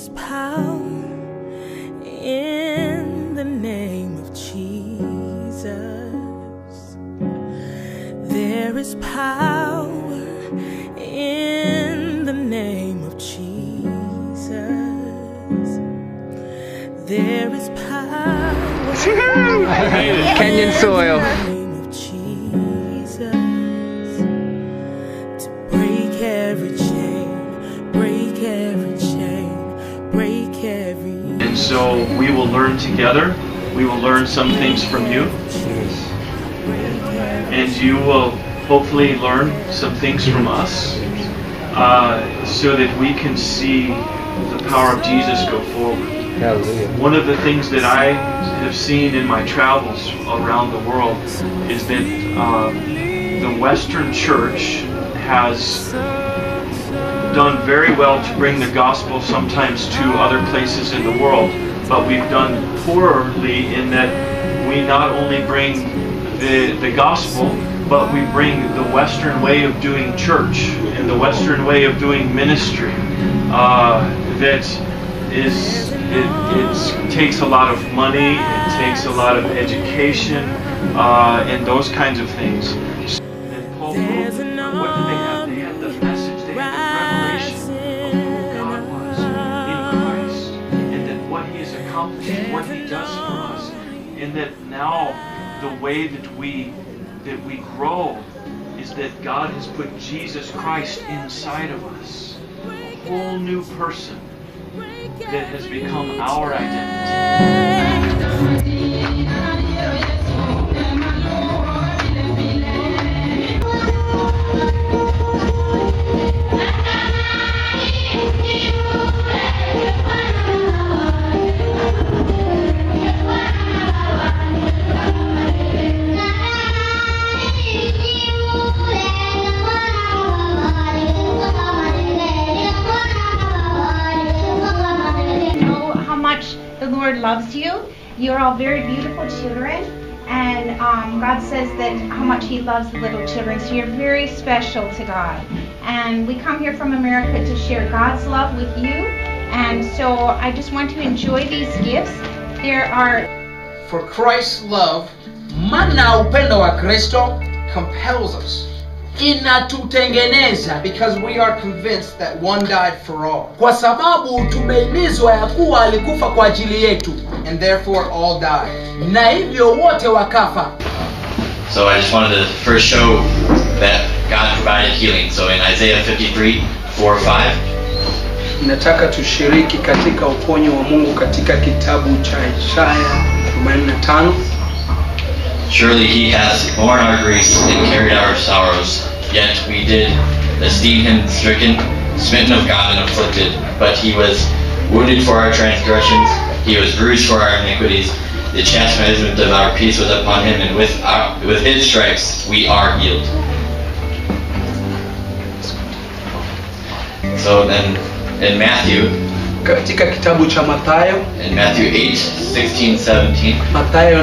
is power in the name of Jesus. There is power in the name of Jesus. There is power Kenyan soil. in the name of Jesus to break every chain, break every chain, break every. And so we will learn together. We will learn some things from you. And you will hopefully learn some things from us so that we can see the power of Jesus go forward. Hallelujah. One of the things that I have seen in my travels around the world is that the Western Church has done very well to bring the gospel sometimes to other places in the world, but we've done poorly in that we not only bring the gospel, but we bring the Western way of doing church and the Western way of doing ministry. That is, it takes a lot of money, it takes a lot of education, and those kinds of things. And Paul wrote, what did they have? They had the message, they had the revelation of who God was in Christ, and that what He has accomplished, what He does for us, and that now the way that we grow is that God has put Jesus Christ inside of us, a whole new person that has become our identity. The Lord loves you. You're all very beautiful children, and God says that how much He loves the little children. So you're very special to God. And we come here from America to share God's love with you. And so I just want to enjoy these gifts. There are. For Christ's love, maana upendo wa Kristo compels us. Inatutengeneza, because we are convinced that one died for all. Kwa sababu tumehimizwa ya kuwa alikufa kwa ajili yetu. And therefore all died. Na hivyo wote wakafa. So I just wanted to first show that God provided healing. So in Isaiah 53:4-5. Nataka tushiriki katika uponyo wa Mungu katika kitabu cha Isaya 45. Surely He has borne our griefs and carried our sorrows, yet we did esteem Him stricken, smitten of God and afflicted. But He was wounded for our transgressions, He was bruised for our iniquities. The chastisement of our peace was upon Him, and with His stripes we are healed. So then in Matthew, katika kitabu cha Mathayo, in Matthew 8:16-17, Mathayo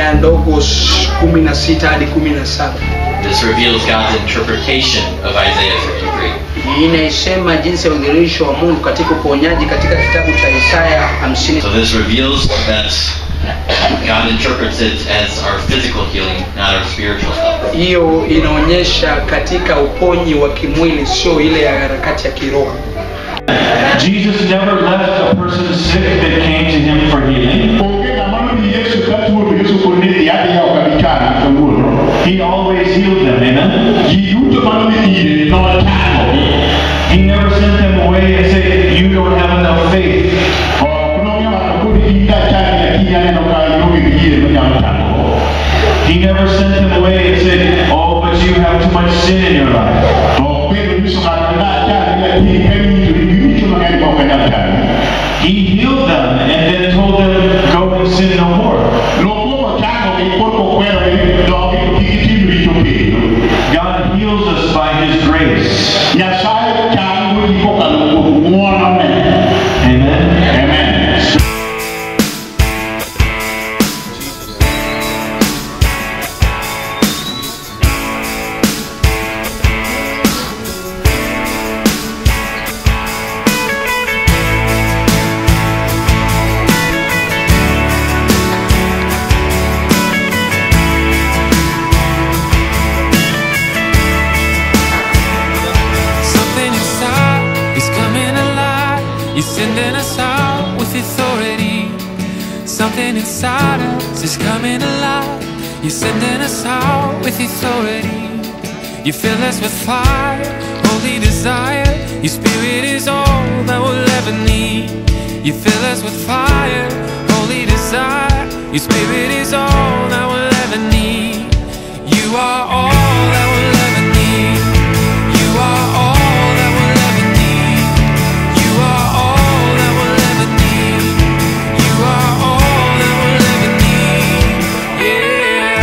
8:16 hadi 17, this reveals God's interpretation of Isaiah 53. Inaisema jinsi ya udhihirisho wa Mungu katika uponyaji katika kitabu cha Isaya 50. So this reveals that God interprets it as our physical healing, not our spiritual health. Hiyo inaonyesha katika uponyi wa kimwili, sio ile ya harakati ya kiroho. Jesus never left a person sick that came to Him for healing. He always healed them, amen? He never sent them away and said, you don't have enough faith. He never sent them away and said, oh, but you have too much sin in your life. He healed them and then told them, go and sin no more. God heals us by His grace. Amen. Amen. You're sending us out with authority. Something inside us is coming alive. You're sending us out with authority. You fill us with fire, holy desire. Your spirit is all that we'll ever need. You fill us with fire, holy desire. Your spirit is all that we'll ever need. You are all that we'll ever need. You are all that we'll ever need. You are all that we'll ever need. You are all that we'll ever need. Yeah.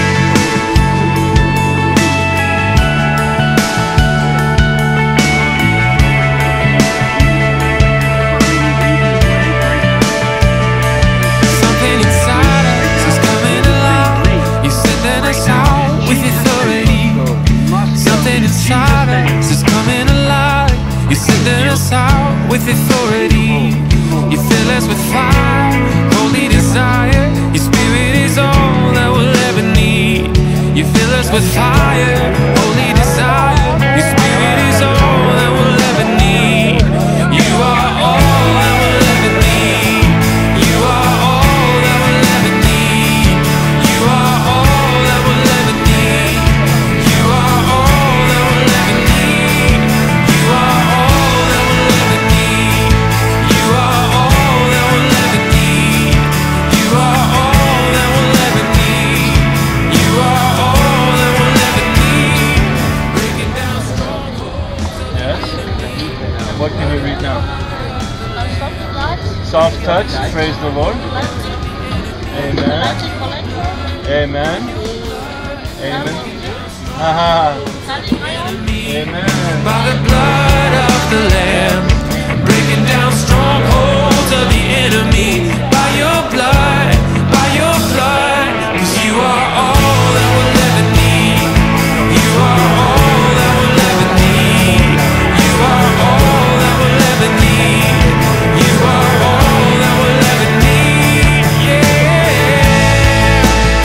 Something inside us is coming alive. You're sending us out with authority. Something inside us is coming alive. You're sending us out with authority. You fill us with fire, holy desire. Your spirit is all that we'll ever need. You fill us with fire, holy desire. Your spirit is all that we'll ever need. You are all that we'll ever need. You are all that we'll ever need. You are all that we'll ever need. You are all that we'll ever need. You are all that we'll ever need. You are all that we'll ever need. You are all that we'll ever need. You are all that we'll ever need. Breaking down strongholds. Yes. What can you read now? Soft touch. Praise the Lord. Amen. Amen. Amen. Haha. Amen. By the blood of the Lamb, breaking down strongholds of the enemy. By your blood, 'cause you are all that we'll ever need. You are all that we'll ever need. You are all that we'll ever need. You are all that we'll ever need. Yeah.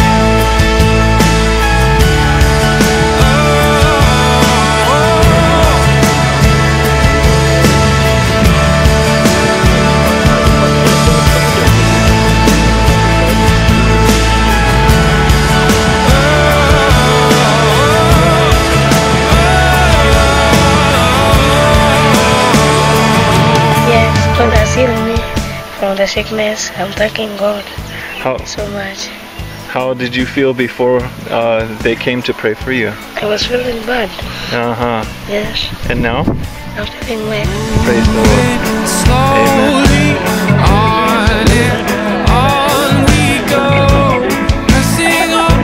Yes, God has healed me from the sickness. I'm thanking God How so much. how did you feel before they came to pray for you? I was feeling bad. Yes. Yes, And now? I'm feeling well. Praise the Lord. Slowly on we go, pressing on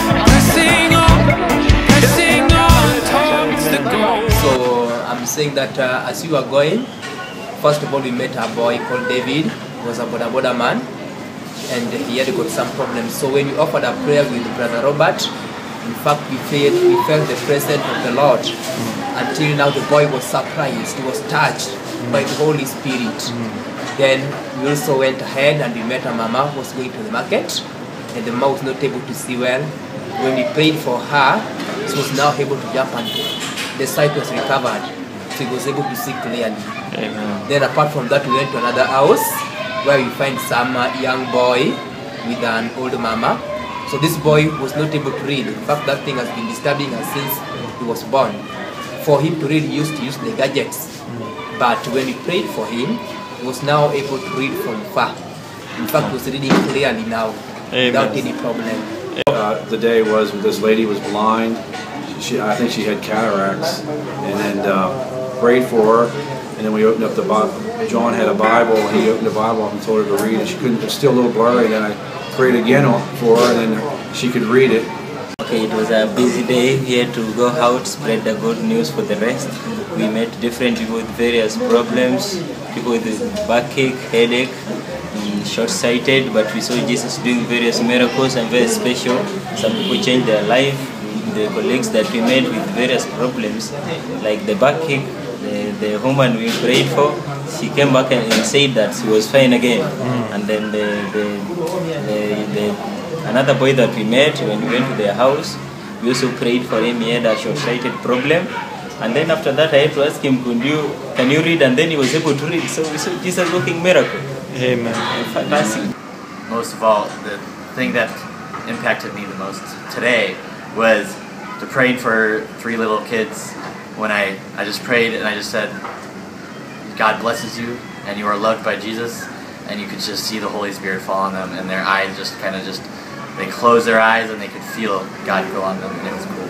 towards the goal. So I'm saying that as you are going, first of all we met a boy called David. He was a boda man, and he had got some problems. So when we offered a prayer with Brother Robert, in fact we felt the presence of the Lord. Until now the boy was surprised, he was touched by the Holy Spirit. Then we also went ahead and we met a mama who was going to the market, and the mama was not able to see well. When we prayed for her, she was now able to jump and the sight was recovered, so he was able to see clearly. Amen. Then apart from that, we went to another house where we find some young boy with an old mama. So this boy was not able to read. In fact, that thing has been disturbing us since he was born. For him to read, he used to use the gadgets. But when we prayed for him, he was now able to read from far. In fact, he was reading clearly now, without any problem. The day was this lady was blind. I think she had cataracts, and then prayed for her. And then we opened up the Bible. John had a Bible, and he opened the Bible up and told her to read it. She couldn't. It was still a little blurry. And then I prayed again for her, and then she could read it. Okay, it was a busy day. We had to go out, spread the good news for the rest. We met different people with various problems, people with backache, headache, short-sighted, but we saw Jesus doing various miracles and very special. Some people changed their life. The colleagues that we met with various problems, like the backache, the woman we prayed for, she came back and said that she was fine again. And then another boy that we met when we went to their house, we also prayed for him. He had a short-sighted problem, And then after that, I had to ask him, can you read? And then he was able to read. So we saw Jesus working miracle. Amen. Fantastic. Most of all, the thing that impacted me the most today was to praying for 3 little kids. When I just prayed and I just said, God blesses you and you are loved by Jesus, and you could just see the Holy Spirit fall on them, and their eyes just kind of they closed their eyes and they could feel God go on them, and it was cool.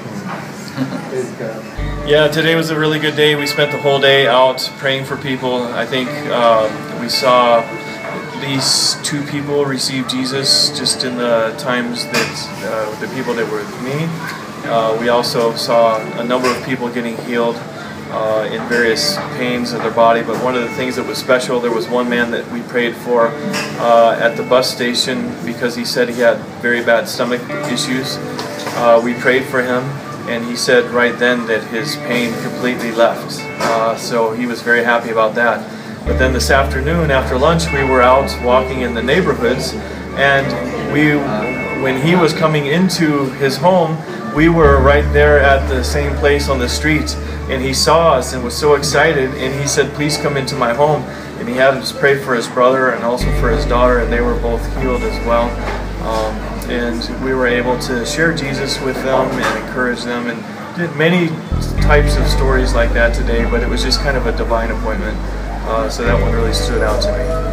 Yeah, today was a really good day. We spent the whole day out praying for people. I think we saw these 2 people receive Jesus just in the times that the people that were with me. We also saw a number of people getting healed in various pains of their body, but one of the things that was special, there was one man that we prayed for at the bus station because he said he had very bad stomach issues. We prayed for him, and he said right then that his pain completely left. So he was very happy about that. But then this afternoon after lunch we were out walking in the neighborhoods, and when he was coming into his home, we were right there at the same place on the street, and he saw us and was so excited, and he said, please come into my home. And he had us pray for his brother and also for his daughter, and they were both healed as well. And we were able to share Jesus with them and encourage them, and did many types of stories like that today, but it was just kind of a divine appointment. So that one really stood out to me.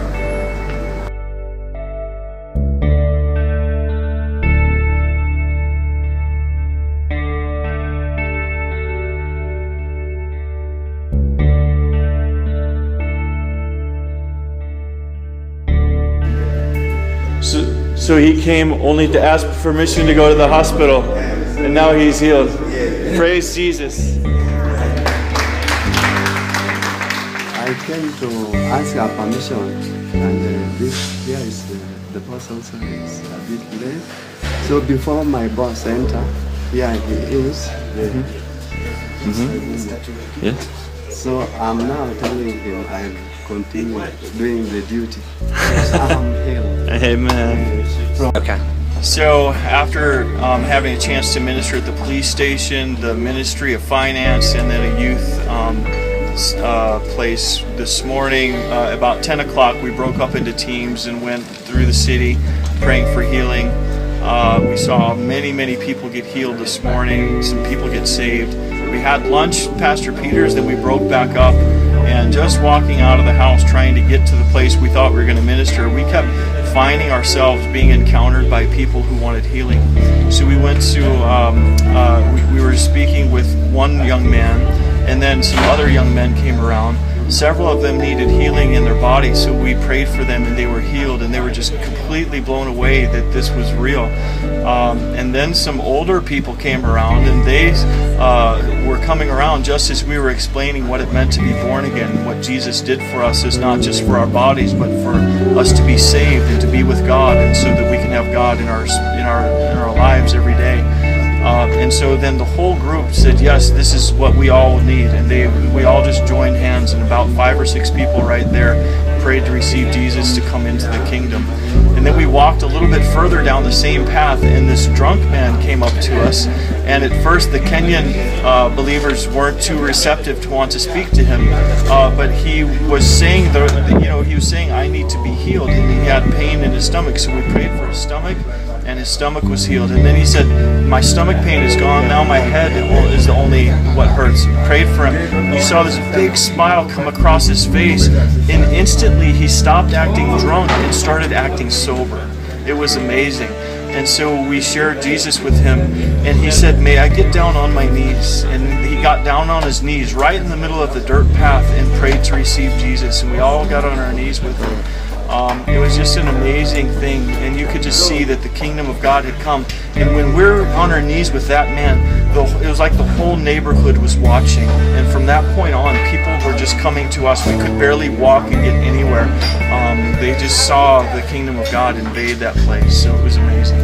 So he came only to ask permission to go to the hospital, and now he's healed. Praise Jesus. I came to ask a permission, and here is the boss also is a bit late. So before my boss enter, here he is. Yes. So I'm now telling him I'll continue doing the duty. I'm healed. Amen. Okay. So after having a chance to minister at the police station, the Ministry of Finance, and then a youth place this morning, about 10 o'clock we broke up into teams and went through the city praying for healing. We saw many people get healed this morning, some people get saved. We had lunch at Pastor Peter's, then we broke back up, and just walking out of the house trying to get to the place we thought we were going to minister, we kept finding ourselves being encountered by people who wanted healing. So we went to, we were speaking with one young man, and then some other young men came around. Several of them needed healing in their bodies, so we prayed for them and they were healed, and they were just completely blown away that this was real. And then some older people came around, and they were coming around just as we were explaining what it meant to be born again. What Jesus did for us is not just for our bodies, but for us to be saved and to be with God, and so that we can have God in our lives every day. And so then the whole group said, yes, this is what we all need, and we all just joined hands, and about 5 or 6 people right there prayed to receive Jesus to come into the kingdom. And then we walked a little bit further down the same path, and this drunk man came up to us, and at first the Kenyan believers weren't too receptive to want to speak to him, but he was saying, he was saying, I need to be healed, and he had pain in his stomach, so we prayed for his stomach, and his stomach was healed. And then he said, my stomach pain is gone, now my head is the only what hurts. Prayed for him. You saw this big smile come across his face, and instantly he stopped acting drunk and started acting sober. It was amazing. And so we shared Jesus with him, and he said, may I get down on my knees? And he got down on his knees right in the middle of the dirt path and prayed to receive Jesus, and we all got on our knees with him. It was just an amazing thing, and you could just see that the kingdom of God had come. And when we're on our knees with that man, it was like the whole neighborhood was watching. And from that point on, people were just coming to us. We could barely walk and get anywhere. They just saw the kingdom of God invade that place, so it was amazing.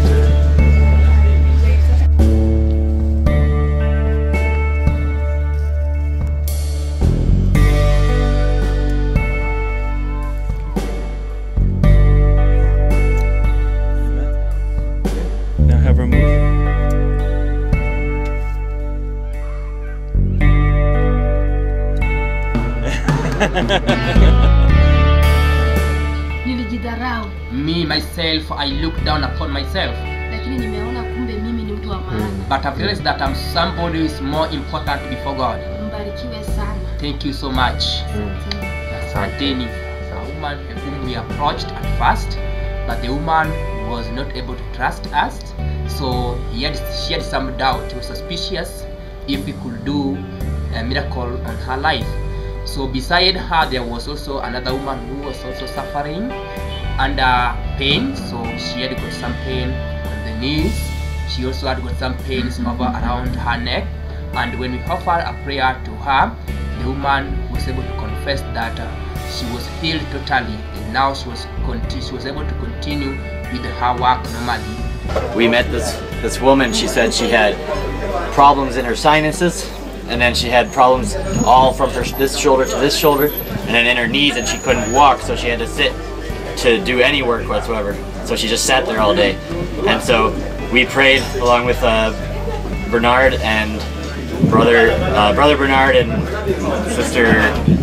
Nilijidharau. Me myself, I look down upon myself. Lakini nimeona kumbe mimi ni mtu wa maana. But I've realized that I'm somebody who is more important before God. Mbarikiwe sana. Thank you so much. Asanteni. A woman whom we approached at first, but the woman was not able to trust us. So she had some doubt. She was suspicious if we could do a miracle on her life. So beside her, there was also another woman who was also suffering under pain. So she had got some pain on the knees. She also had got some pains over around her neck. And when we offered a prayer to her, the woman was able to confess that she was healed totally, and now she was able to continue with her work normally. We met this woman. She said she had problems in her sinuses, and then she had problems all from this shoulder to this shoulder, and then in her knees, and she couldn't walk, so she had to sit to do any work whatsoever. So she just sat there all day. And so we prayed along with Bernard and brother Bernard and sister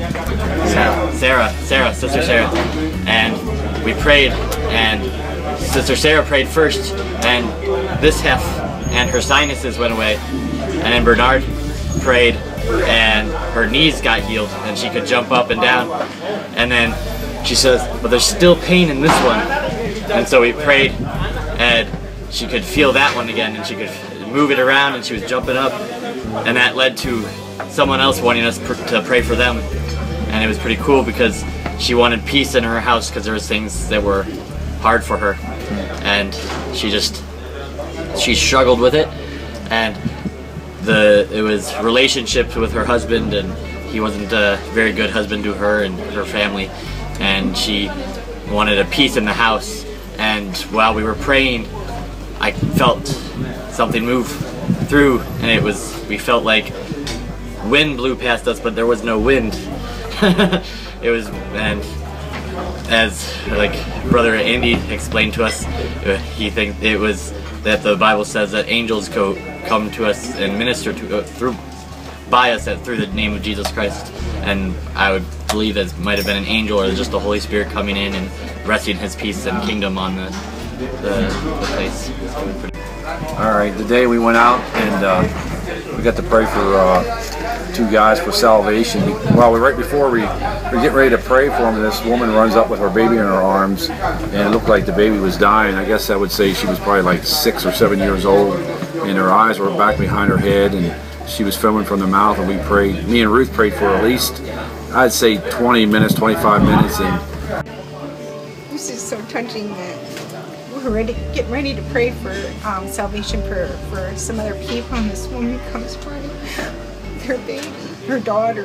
Sarah, and we prayed, and Sister Sarah prayed first, and this hef and her sinuses went away, and then Bernard prayed and her knees got healed and she could jump up and down, and then she says, but there's still pain in this one, and so we prayed and she could feel that one again, and she could move it around, and she was jumping up, and that led to someone else wanting us to pray for them. And it was pretty cool because she wanted peace in her house because there was things that were hard for her, and she struggled with it, and it was relationships with her husband, and he wasn't a very good husband to her and her family, and she wanted a peace in the house. And while we were praying, I felt something move through, and we felt like wind blew past us, but there was no wind. It was, and as like Brother Andy explained to us, he thinks it was that the Bible says that angels come to us and minister by us through the name of Jesus Christ, and I would believe that it might have been an angel or just the Holy Spirit coming in and resting His peace and kingdom on the place. Alright, today we went out and we got to pray for 2 guys for salvation. Well, right before we were getting ready to pray for them, this woman runs up with her baby in her arms, and it looked like the baby was dying. I guess I would say she was probably like 6 or 7 years old, and her eyes were back behind her head, and she was filming from the mouth, and we prayed. Me and Ruth prayed for at least, I'd say 20 minutes, 25 minutes. And this is so touching that we're getting ready to pray for salvation for some other people, and this woman comes by, her baby, her daughter,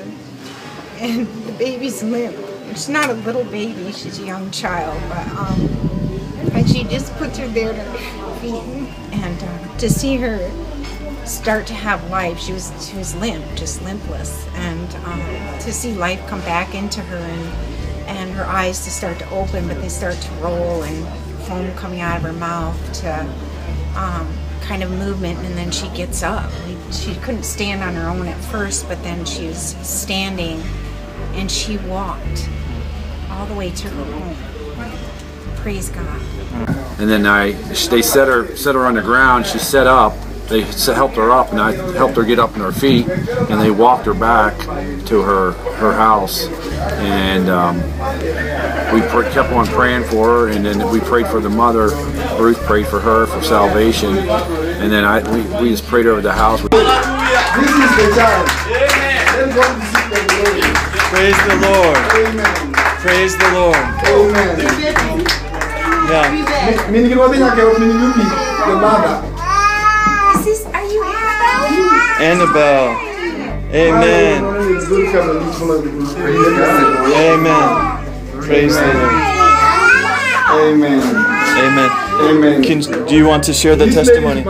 and the baby's limp. She's not a little baby, she's a young child, but and she just puts her there to feed, and to see her start to have life. She was limp, just limpless, and to see life come back into her, and her eyes to start to open, but they start to roll, and foam coming out of her mouth, to kind of movement, and then she gets up. She couldn't stand on her own at first, but then she was standing, and she walked all the way to her home. Praise God. And then they set her on the ground. She sat up. They helped her up, and I helped her get up on her feet, and they walked her back to her house. And we kept on praying for her, and then we prayed for the mother. Ruth prayed for her for salvation, and then we just prayed over the house. This is the time. Praise the Lord. Amen. Praise the Lord. Amen. Yeah. Are you Annabelle? Amen. Amen. Praise the Lord. Amen. Amen. Amen. Do you want to share the testimony?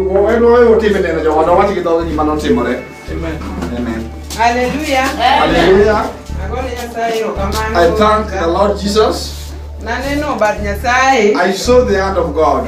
Amen. Hallelujah. Hallelujah. I thank the Lord Jesus I saw the hand of God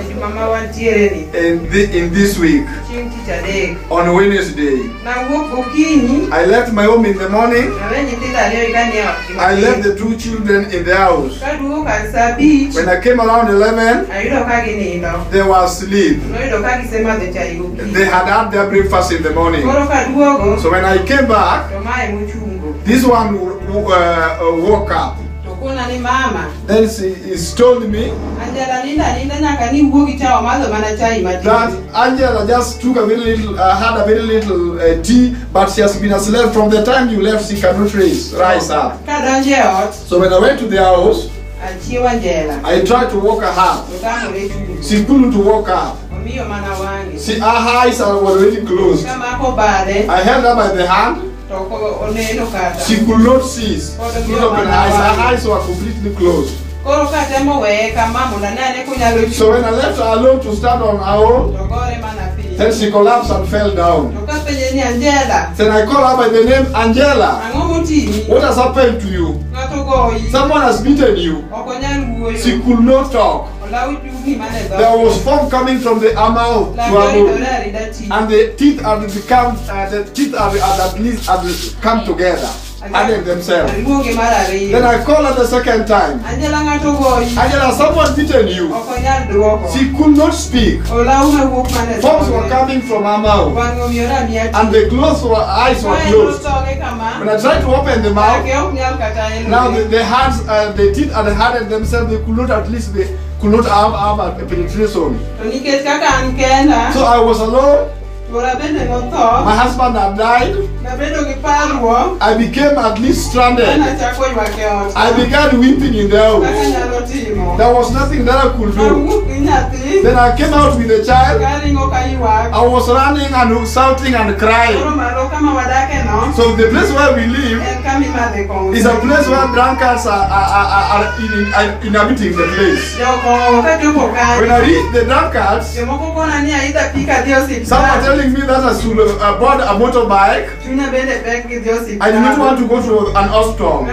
in this week. On Wednesday, I left my home in the morning. I left the 2 children in the house. When I came around 11, they were asleep. They had had their breakfast in the morning. So when I came back, this one woke up. Then he told me that Angela just took a very little, had a very little tea, but she has been asleep from the time you left. She cannot rise up. So when I went to the house, I tried to walk her up. She couldn't walk up. See, her eyes were already closed. I held her by the hand. She could not see. She could open her eyes. Her eyes were completely closed. So when I left her alone to stand on her own, then she collapsed and fell down. Then I called her by the name Angela. What has happened to you? Someone has beaten you. She could not talk. There was foam coming from the mouth to her mouth, and the teeth had become, at least come together, added themselves. Then I called her the second time. Angela, someone beaten you. She could not speak. Foams were coming from her mouth, and the eyes were closed. When I tried to open the mouth, now the hands, the teeth had hardened themselves. They could not, at least they could not have a penetration. So I was alone. My husband had died. I became at least stranded. I began weeping in the house. There was nothing that I could do. Then I came out with the child. I was running and shouting and crying. So the place where we live is a place where drunkards are inhabiting the place. When I reached the drunkards, someone telling me that I should board a motorbike. I did not want to go to an hospital.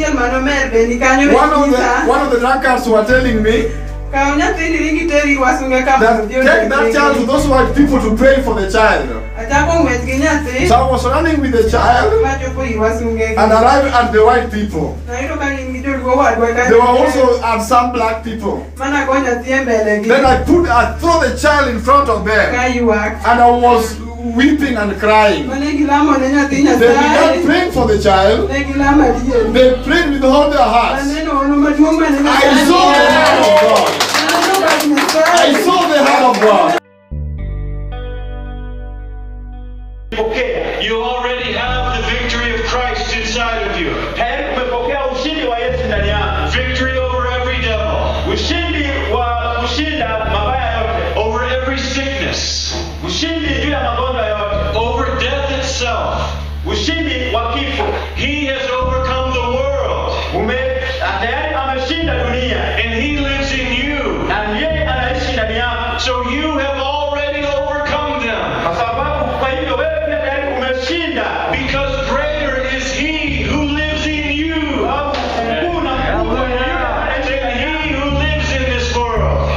One of the drunkards were telling me that take that child to those white people to pray for the child. So I was running with the child and arrived at the white people. There were also some black people. Then I threw the child in front of them, and I was weeping and crying. They began praying for the child. They prayed with all their hearts. I saw the hand of God. I saw the hand of God. Okay, you already have the victory of Christ inside of you. Victory over every devil. Over every sickness. Over death itself. He has overcome the world. And he lives in you. So you have already overcome them. Because greater is he who lives in you than he who lives in this world.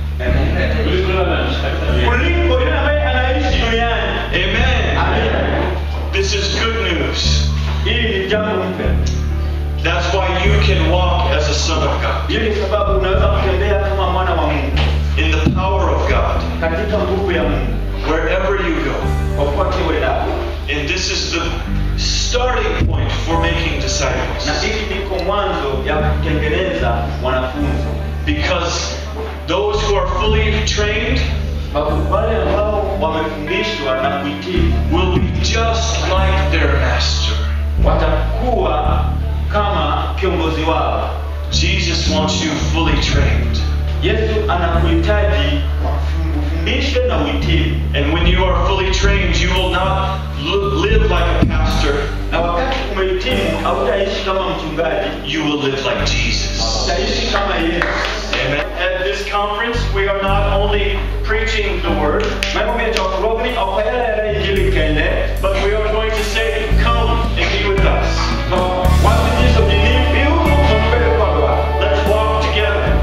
Amen. This is good news. That's why you can walk as a son of God. In the power of God. Wherever you go. And this is the starting point for making disciples. Because those who are fully trained will be just like their master. Jesus wants you fully trained. And when you are fully trained, you will not live like a pastor. You will live like Jesus. Amen. At this conference, we are not only preaching the word, but we are going to say, come and be with us. Let's walk together.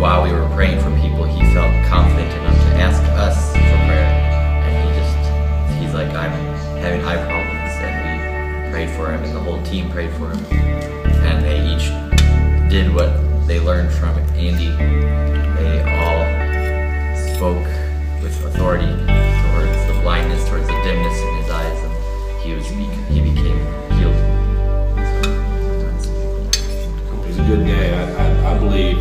while we were praying for people, he felt confident enough to ask us for prayer. And he's like, I'm having eye problems, and we prayed for him, and the whole team prayed for him. And they each did what they learned from Andy. They all spoke with authority towards the blindness, towards the dimness in his eyes, and he became healed. It was a good day. I believe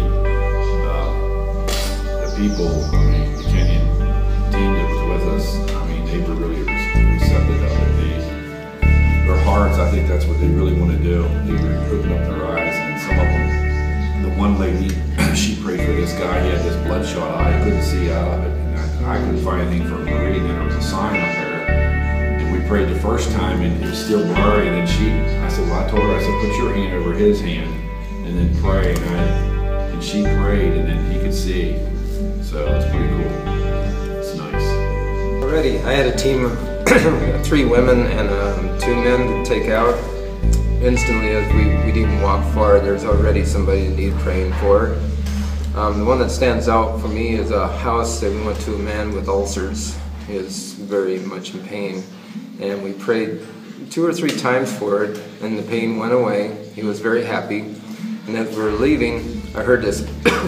the people, the Kenyan team that was with us, they were really receptive of it. Their hearts, I think that's what they really want to do. They were opening up their eyes, and some of them, the one lady, she prayed for this guy. He had this bloodshot eye. I couldn't see out of it, and I couldn't find anything from reading it. There was a sign up there, and we prayed the first time, and it was still blurry. And then I said, well, I told her, I said, put your hand over his hand, and then pray. And she prayed, and then he could see. So that's pretty cool. It's nice. Already, I had a team of 3 women and 2 men to take out. Instantly, as we didn't even walk far, there's already somebody that needs praying for. The one that stands out for me is a house that we went to. A man with ulcers. He is very much in pain, and we prayed 2 or 3 times for it, and the pain went away. He was very happy. And as we were leaving, I heard this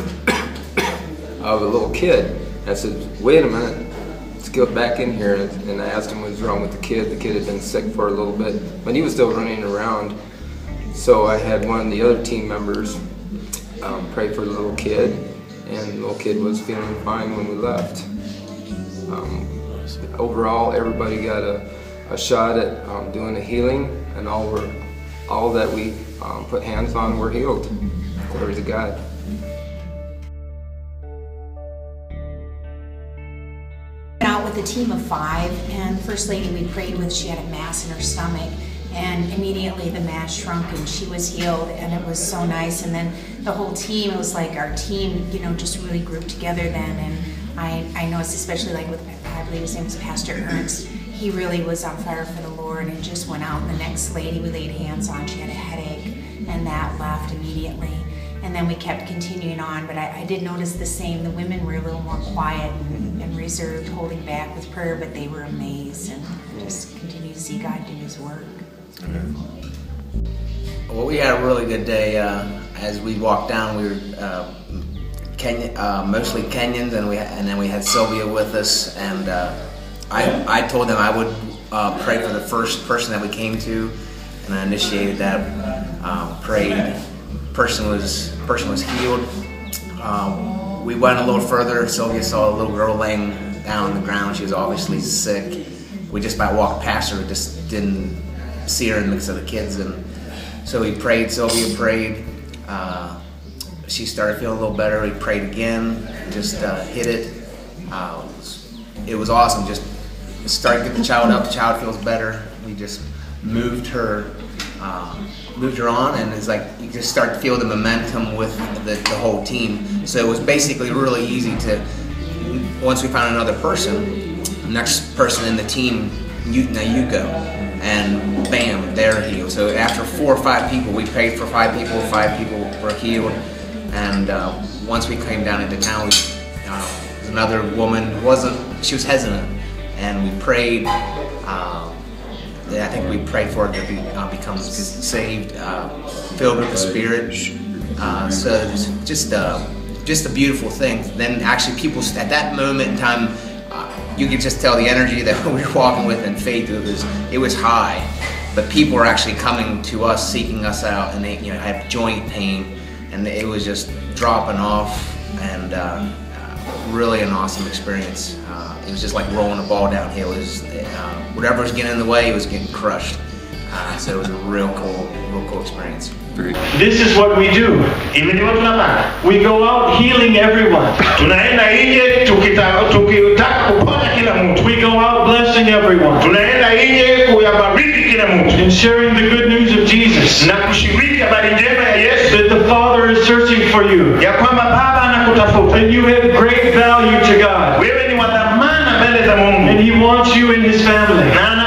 of a little kid. I said, wait a minute, let's go back in here. And I asked him what was wrong with the kid. The kid had been sick for a little bit, but he was still running around. So I had one of the other team members pray for the little kid, and the little kid was feeling fine when we left. Overall, everybody got a shot at doing the healing, and all that we put hands on were healed. Glory to God. Out with a team of 5, and the first lady we prayed with, she had a mass in her stomach, and immediately the mass shrunk and she was healed, and it was so nice. And then the whole team, it was like our team, just really grouped together then. And I noticed, especially like with, I believe his name is Pastor Ernst, he really was on fire for the Lord and just went out. And the next lady we laid hands on, she had a headache, and that left immediately. And then we kept continuing on, but I did notice the same. The women were a little more quiet and reserved, holding back with prayer, but they were amazed and just continue to see God do His work. Well, we had a really good day. As we walked down, we were mostly Kenyans, and then we had Sylvia with us. And I told them I would pray for the first person that we came to, and I initiated that. Prayed. Person was healed. We went a little further. Sylvia saw a little girl laying down on the ground. She was obviously sick. We just about walked past her. We just didn't see her in the mix of the kids, and so we prayed. Sylvia prayed. She started feeling a little better. We prayed again. Just hit it. It was awesome. Just started to get the child up. The child feels better. We just moved her on, and it's like you just start to feel the momentum with the whole team. So it was basically really easy to, once we found another person, next person in the team, now you go, and bam, they're healed. So after 4 or 5 people, we prayed for 5 people, 5 people were healed. And once we came down into town, another woman she was hesitant, and we prayed. I think we prayed for her to become saved, filled with the Spirit. So it's just a beautiful thing. Then actually people, at that moment in time, you could just tell the energy that we were walking with in faith. It was high, but people were actually coming to us, seeking us out, and they had joint pain, and it was just dropping off, and really an awesome experience. It was just like rolling a ball downhill. It was, whatever was getting in the way, it was getting crushed. So it was a real cool experience. This is what we do. We go out healing everyone. We go out blessing everyone. And sharing the good news of Jesus. That the Father is searching for you. And you have great value to God. And He wants you in His family.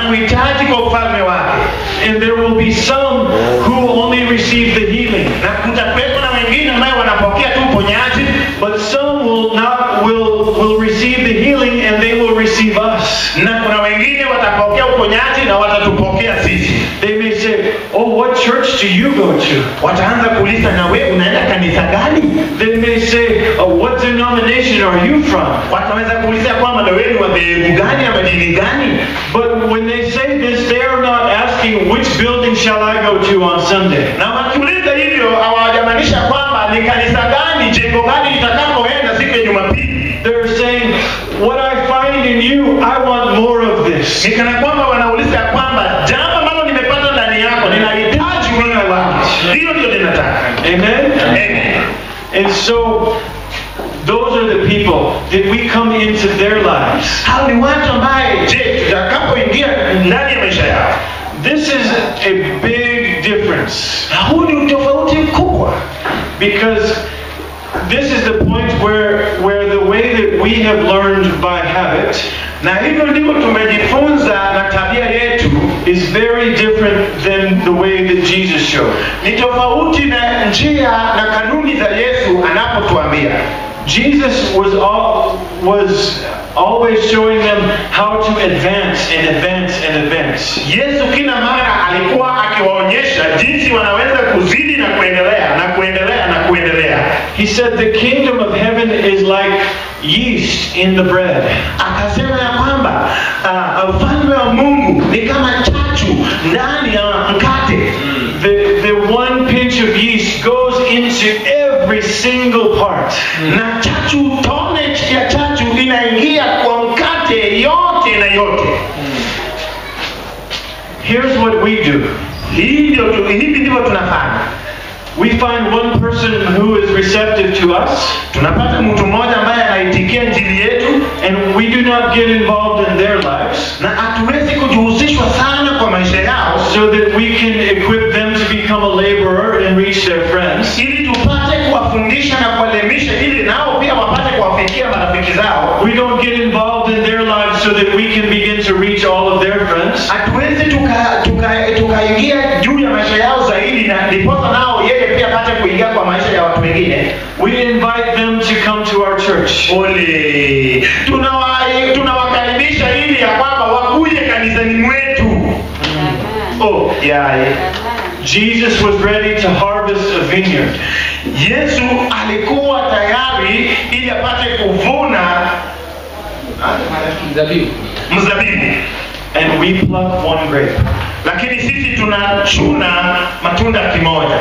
And there will be some who only receive the healing. But some will receive the healing and they will receive us. Na kuna wengine watapokea uponyaji na watatupokea sisi. They may say, "Oh, what church do you go to?" Wataanza kuuliza, na wewe unaenda kanisa gani? They may say, "Oh, what denomination are you from?" Wataweza kuuliza kwamba na wewe ni wa dhehebu gani ama dini gani? But when they say this, they are not asking, "Which building shall I go to on Sunday?" Na wakiuliza hivyo hawajamaanisha kwamba ni kanisa gani, jengo gani litakapoenda siku ya Jumapili. They're saying, "What I find in you, I want more of this." Ni kana kwamba wanauliza kwamba jambo ambalo nimepata ndani yako ninahitaji wewe wako. Ndio ninataka. Amen. Amen. And so those are the people that we come into their lives. Hao ni watu ambaye tutakapoingia ndani ya maisha yao. This is a big difference. Huu ni utofauti mkubwa. Because this is the point where the way that we have learned by habit, na hivyo ndivyo tumejifunza na tabia yetu, is very different than the way that Jesus showed. Ni tofauti na njia na kanuni za Yesu anapotuambia. Jesus was always showing them how to advance and advance and advance. Yesu kila mara alikuwa akiwaonyesha jinsi wanaweza kuzidi na kuendelea na kuendelea na kuendelea. He said the kingdom of heaven is like yeast in the bread. Akasema ya kwamba ufalme wa Mungu ni kama chachu ndani ya mkate. The one pinch of yeast goes into every single part. Na chachu, tone ya chachu inaingia kwa mkate yote na yote. Here's what we do. Hivi ndivyo tunafanya. We find one person who is receptive to us. Tunapata mtu mmoja ambaye anaitikia injili yetu, and we do not get involved in their lives. Na hatuwezi kujihusishwa sana kwa maisha yao, so that we can equip them to become a laborer and reach their friends. Ili tupate kuwafundisha na kuwaelimisha ili nao pia wapate kuwafikia marafiki zao. We don't get involved in their lives so that we can begin to reach all of their friends. Hatuwezi tukaingia juu ya maisha yao zaidi na ndiposa nao yeye pia apate kuingia kwa maisha ya watu wengine. We invite them to come to our church. Ole, tunawakaribisha ili ya kwamba wakuje kanisani mwetu. Oh, yeah. Jesus was ready to harvest a vineyard. Yesu alikuwa tayari ili apate kuvuna mzabibu. And we pluck one grape. Lakini sisi tunachuna matunda kimoja.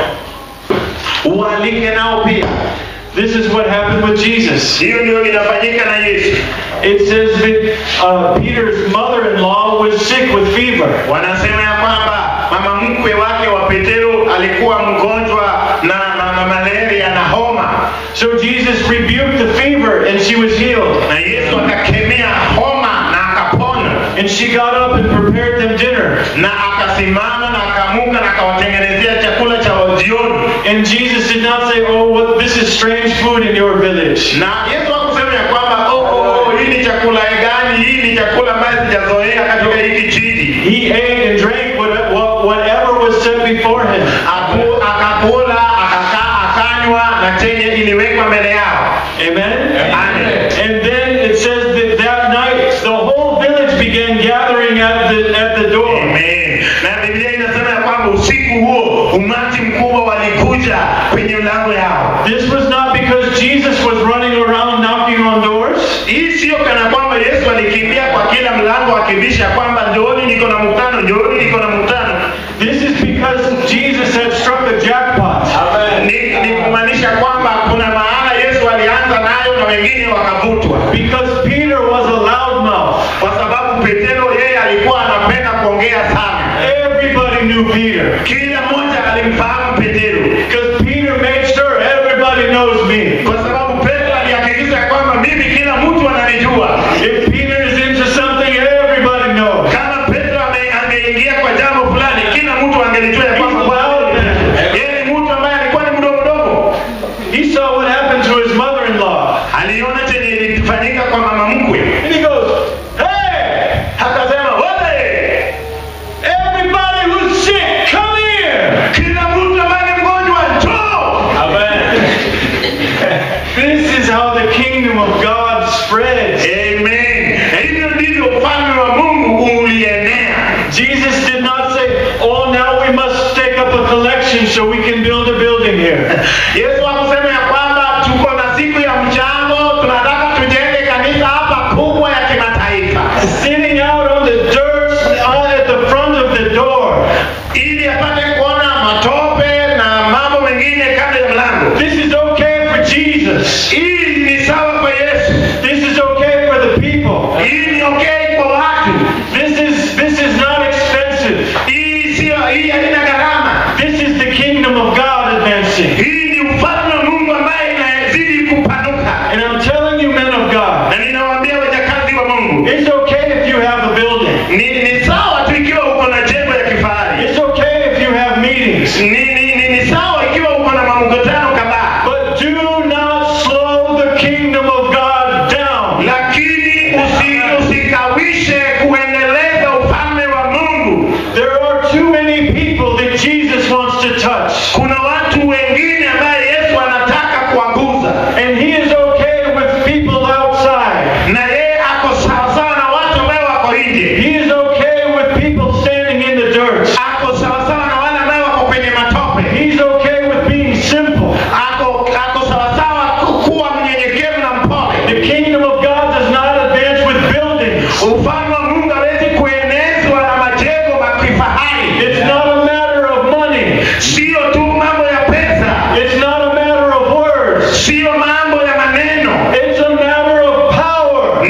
Ualike nao pia. This is what happened with Jesus. Hiyo ndio inafanyika na Yesu. It says that Peter's mother-in-law was sick with fever. Wanasema ya kwamba mama mkwe wake wa Petero alikuwa mgonjwa na malaria na homa. So Jesus rebuked the fever and she was healed. Na Yesu akakemea homa na akapona. And she got up and prepared them dinner. Na akasimama na akamuka na akawatengenezea chakula cha jioni. And Jesus did not say, "Oh, what, this is strange food in your village." Na Yesu hakusema ya kwamba hii ni chakula gani, hii ni chakula ambacho sijazoea katika hiki kijiji. He ate and drank whatever was set before him. Akakula, akakaa, akanywa na chenye iliwekwa mbele yao. Amen. Amen. And then it says that night the whole village began gathering at the door. Amen. Na Biblia inasema ya kwamba usiku huo umati mkubwa walikuja kwenye mlango yao. This was not because Jesus was running around knocking on doors. Hii sio kana kwamba Yesu alikimbia kwa kila mlango akibisha kwamba njooni niko na mkutano, njooni niko na mkutano. This is because Jesus had struck a jackpot. Ni kumaanisha kwamba kuna maana Yesu alianza nayo na wengine wakavutwa. Because Peter was a loudmouth. Kwa sababu Petero yeye alikuwa anapenda kuongea sana. Everybody knew Peter. Kila mmoja alimfahamu Petero. Because Peter made sure everybody knows me. Kwa sababu Petro alihakikisha kwamba mimi kila mtu ananijua. If Peter is into something, everybody knows. Kama Petro angeingia kwa jambo fulani, kila mtu angelijua kwamba yeye ni mtu ambaye alikuwa ni mdogo. He saw what happened to his mother-in-law. Aliona chenye ilifanyika kwa mama mkwe. And he goes, "Hey!" Akasema, "Wewe! Everybody who's sick, come here!" Kila mtu ambaye ni mgonjwa here. Yesu akusema ya kwamba tuko na siku ya mchango, tunataka tujenge kanisa hapa kubwa ya kimataifa. Sitting out on the dirt at the front of the door. Ili apate kuona matope na mambo mengine kando ya mlango. This is okay for Jesus. Hii ni sawa kwa Yesu. This is okay for the people. Hii ni okay kwa watu. This is not expensive. Hii haina gharama. This is the kingdom of God advancing. Hii ni ufalme wa Mungu ambaye inazidi kupanuka. And I'm telling you, men of God, na ninawaambia wajakazi wa Mungu, it's okay if you have a building. Ni sawa tu ikiwa uko na jengo ya kifahari. It's okay if you have meetings. Ni sawa ikiwa uko na mkutano kadhaa. But do not slow the kingdom of God down. Lakini usikawishe kuendeleza ufalme wa Mungu. There are too many people that Jesus wants to touch. Kuna watu wengine ambaye Yesu anataka kuwaguza. And he is okay with people outside. Na yeye ako sawa na watu ambao wako nje. He is okay with people standing in the dirt. Ako sawa na wale ambao wako kwenye matope. He's okay with being simple. Ako sawa kuwa mnyenyekevu na mpole. The kingdom of God does not advance with buildings. Ufalme wa Mungu hawezi kuenezwa na majengo makifahari. It's not a matter of money. Sio tu mambo ya pesa. It's not a matter of words. Sio mambo ya maneno. It's a matter of power.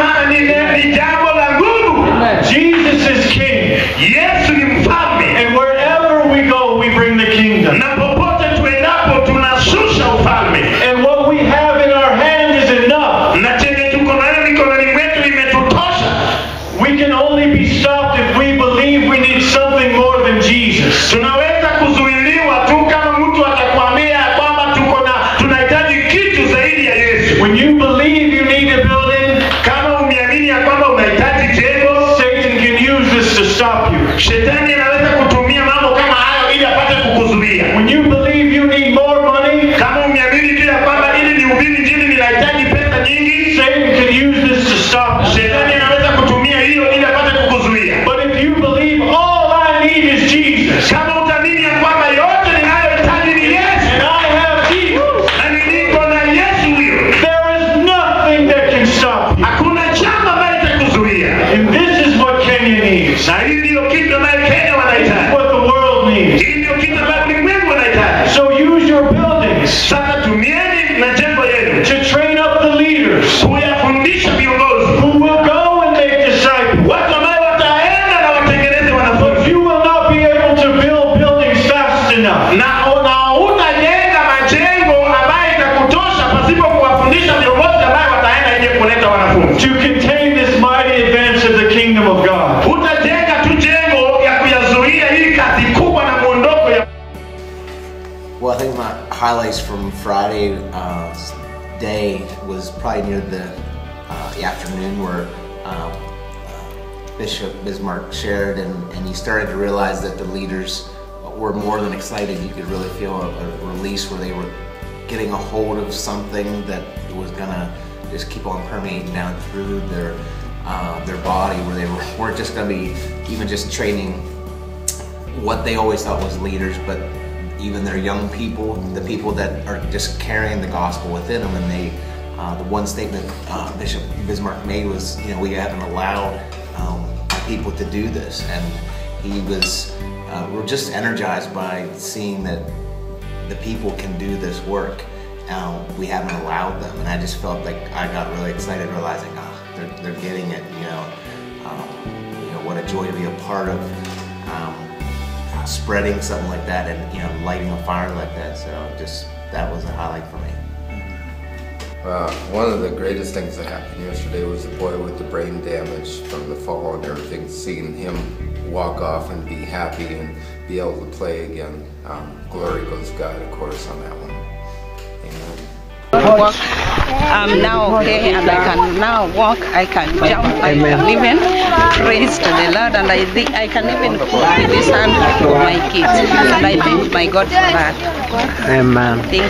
Ni jambo la nguvu. Jesus is king. Yesu ni mfalme. And wherever we go, we bring the kingdom. Na popote tuendapo tunashusha ufalme. And what we have in our hand is enough. Na chenye tuko nayo mikononi mwetu imetutosha. We can only be stopped if we believe we need something more than Jesus. Tunaweza kuzuiliwa tu kama mtu atakwambia kwamba tunahitaji kitu zaidi ya Yesu. When you believe you need a building, kama umeamini ya kwamba unahitaji jengo, Satan can use this to stop you. Shetani anaweza kutumia mambo kama hayo ili apate kukuzuia. When you believe you need more money, kama umeamini tu ya kwamba ili nihubiri injili ninahitaji pesa nyingi, Satan can use this to stop you. Shetani anaweza kutumia hiyo ili apate kukuzuia. But if you believe all I need is Jesus, kama utaamini ya kwamba yote ninayohitaji ni Yesu, and I have Jesus, na niko na Yesu huyo, there is nothing that can stop you. Hakuna jambo ambalo litakuzuia. And this is what Kenya needs. Na hii ndio kitu ambacho Kenya wanahitaji. What the world needs. Hii ndio kitu ambacho ulimwengu wanahitaji. So use your buildings. Sasa tumieni majengo yenu to train up the leaders kuyafundisha viongozi who will go and make disciples. Watu ambao wataenda na watengeneze wanafunzi. But you will not be able to build buildings fast enough. Na utajenga majengo ambayo itakutosha pasipo kuwafundisha viongozi ambao wataenda nje kuleta wanafunzi. To contain this mighty advance of the kingdom of God. Utajenga tu jengo ya kuyazuia hii kazi kubwa na muondoko ya. Well, I think my highlights from Friday day was probably near the afternoon where Bishop Bismarck shared and you started to realize that the leaders were more than excited. You could really feel a release where they were getting a hold of something that was gonna just keep on permeating down through their body, where they weren't just gonna be even just training what they always thought was leaders, but even their young people, the people that are just carrying the gospel within them. And they, the one statement Bishop Bismarck made was, we haven't allowed people to do this, and he was, we're just energized by seeing that the people can do this work. We haven't allowed them, and I just felt like I got really excited realizing, they're getting it. What a joy to be a part of. Spreading something like that and lighting a fire like that. So that was a highlight for me. One of the greatest things that happened yesterday was the boy with the brain damage from the fall and everything, seeing him walk off and be happy and be able to play again. Glory goes to God, of course, on that one. Amen. I'm now okay and I can now walk, I can jump, I can even praise to the Lord, and I think I can even put with this hand for my kids, and I thank my God for that. Amen.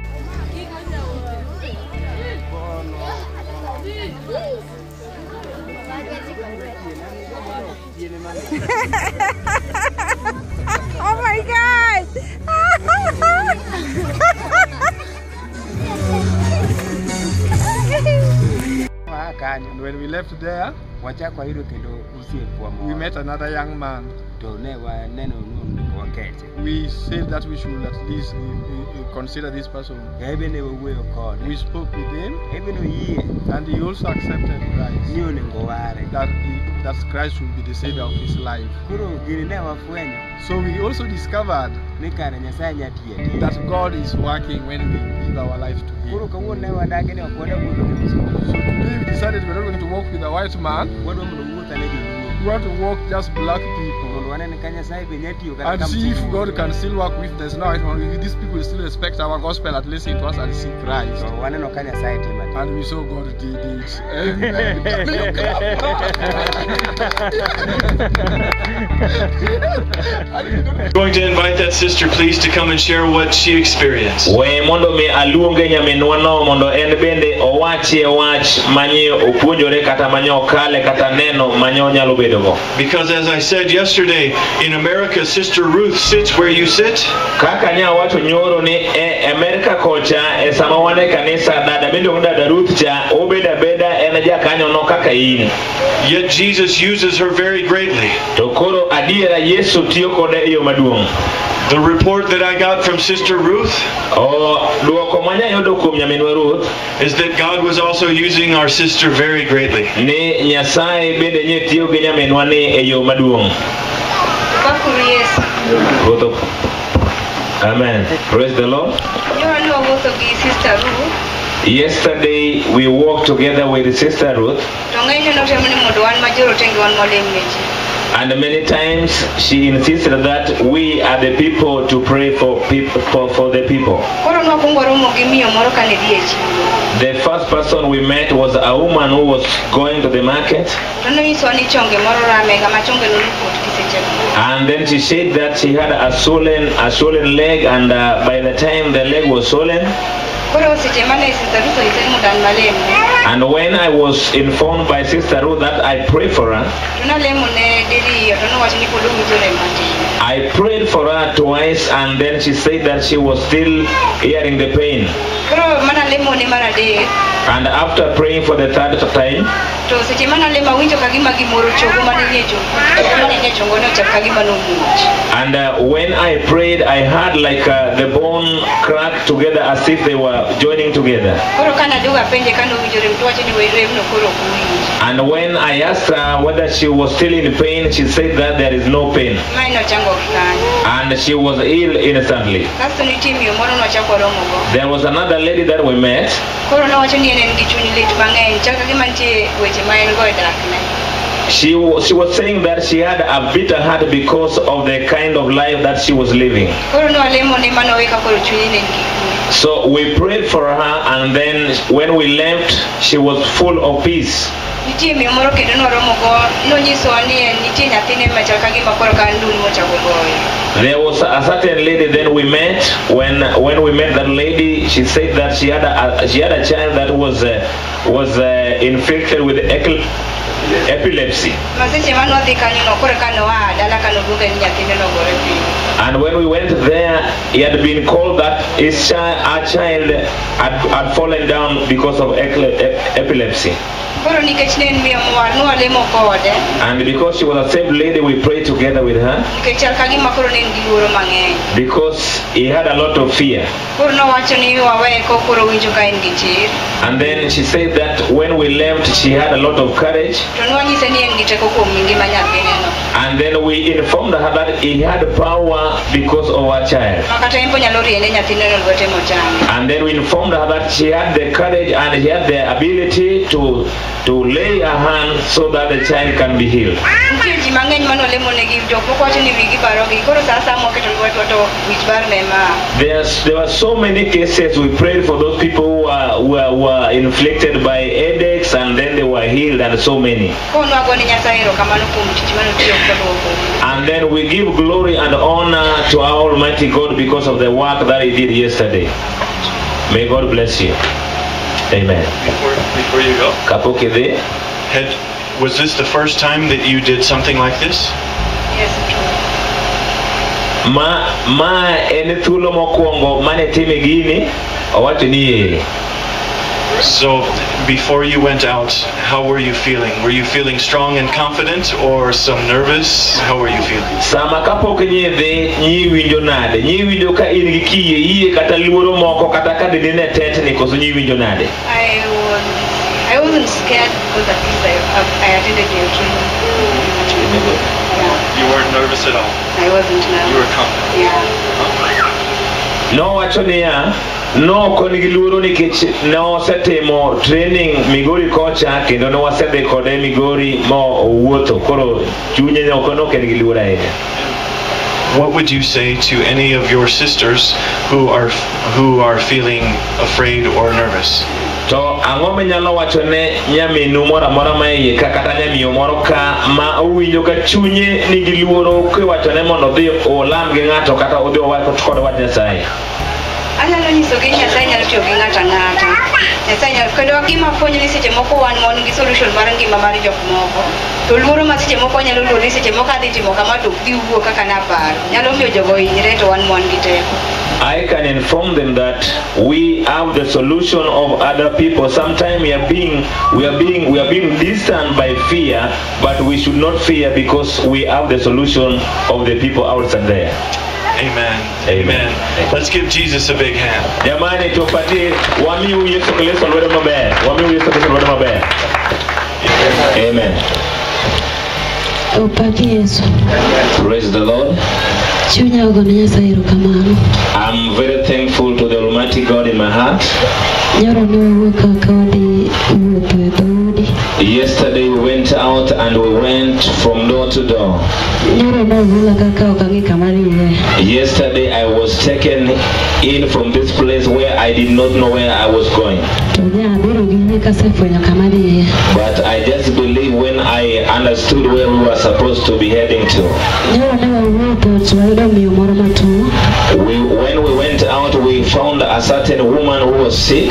Oh my God! And when we left there, we met another young man. We said that we should at least consider this person. We spoke with him, and he also accepted Christ. That Christ should be the savior of his life. So we also discovered that God is working when we give our life to Him. So today we decided we're not going to walk with a white man. We want to walk just black people and see if God can still work with there's no white man. If these people still respect our gospel, at least to us and see Christ. And we saw God did it. Amen. I'm going to invite that sister, please, to come and share what she experienced. Because as I said yesterday, in America, Sister Ruth sits where you sit. Yet Jesus uses her very greatly. The report that I got from Sister Ruth is that God was also using our sister very greatly. Amen. Praise the Lord. Yesterday we walked together with Sister Ruth, and many times she insisted that we are the people to pray for the people. The first person we met was a woman who was going to the market, and then she said that she had a swollen leg, and by the time the leg was swollen, and when I was informed by Sister Ruth that I pray for her, I prayed for her twice, and then she said that she was still hearing the pain. And after praying for the third time, and when I prayed, I heard like the bone crack together as if they were joining together. And when I asked her whether she was still in pain, she said that there is no pain, and she was ill instantly. There was another lady that we met. She was saying that she had a bitter heart because of the kind of life that she was living. So we prayed for her, and then when we left, she was full of peace. There was a certain lady that we met. When we met that lady, she said that she had a child that was infected with epilepsy. And when we went there, he had been called that our child had fallen down because of epilepsy. And because she was a saved lady, we prayed together with her, because he had a lot of fear. And then she said that when we left, she had a lot of courage. And then we informed her that he had power because of our child. And then we informed her that she had the courage and she had the ability to lay her hand so that the child can be healed. There were so many cases. We prayed for those people who were inflicted by headaches, and then they were healed, and so many. And then we give glory and honor to our Almighty God because of the work that He did yesterday. May God bless you. Amen. Before you go, was this the first time that you did something like this? Yes. Ma ene thulo mokwongo mane time gini owacho ni So, before you went out, how were you feeling? Were you feeling strong and confident, or some nervous? How were you feeling? Sama kapok nyedhe nyi winjo nade? Nyi winjo ka in gi kiye iye kata luoro moko kata ka dine tet ni koso nyi winjo nade? I wasn't scared because at least I attended your training. You weren't nervous at all? I wasn't nervous. You were confident? Yeah. No wacho niya, no kon gi luoro nikech ne osetimo training Migori kocha kendo ne wasedhi kode Migori mo wuotho koro chunye ne ok no ken gi luoro ahinya. What would you say to any of your sisters who are feeling afraid or nervous? To ang'o minyalo wacho ne nyaminu moro amora ma iye ka kata nyamiyo moro ka ma owinjo ka chunye nigi luoro kiwacho ne mondo odhi olam gi ng'ato kata odhi owach kod wach Nyasaye? Anyalo nyiso gi Nyasaye nyalo tiyo gi ng'ato ang'ata. Nyasaye nyalo kendo gima puonj ni seche moko wan mon gi solution mar ngima mar jok moko. To luoro ma seche moko nyalo luori seche moko adhi timo kama to dhi wuo kaka naparo. Nyalo miyo jogo hinyre to wan mon gi teko. I can inform them that we have the solution of other people. Sometimes we are being distant by fear, but we should not fear because we have the solution of the people outside there. Amen. Amen. Let's give Jesus a big hand. Jamani tupatie wamiu Yesu Kristo lwele maber. Wamiu Yesu Kristo lwele maber. Amen. Praise the Lord. I'm very thankful to the Almighty God in my heart. Yesterday we went out and we went from door to door. Yesterday I was taken in from this place where I did not know where I was going. But I just believe when I understood where we were supposed to be heading to. When we went out, we found a certain woman who was sick.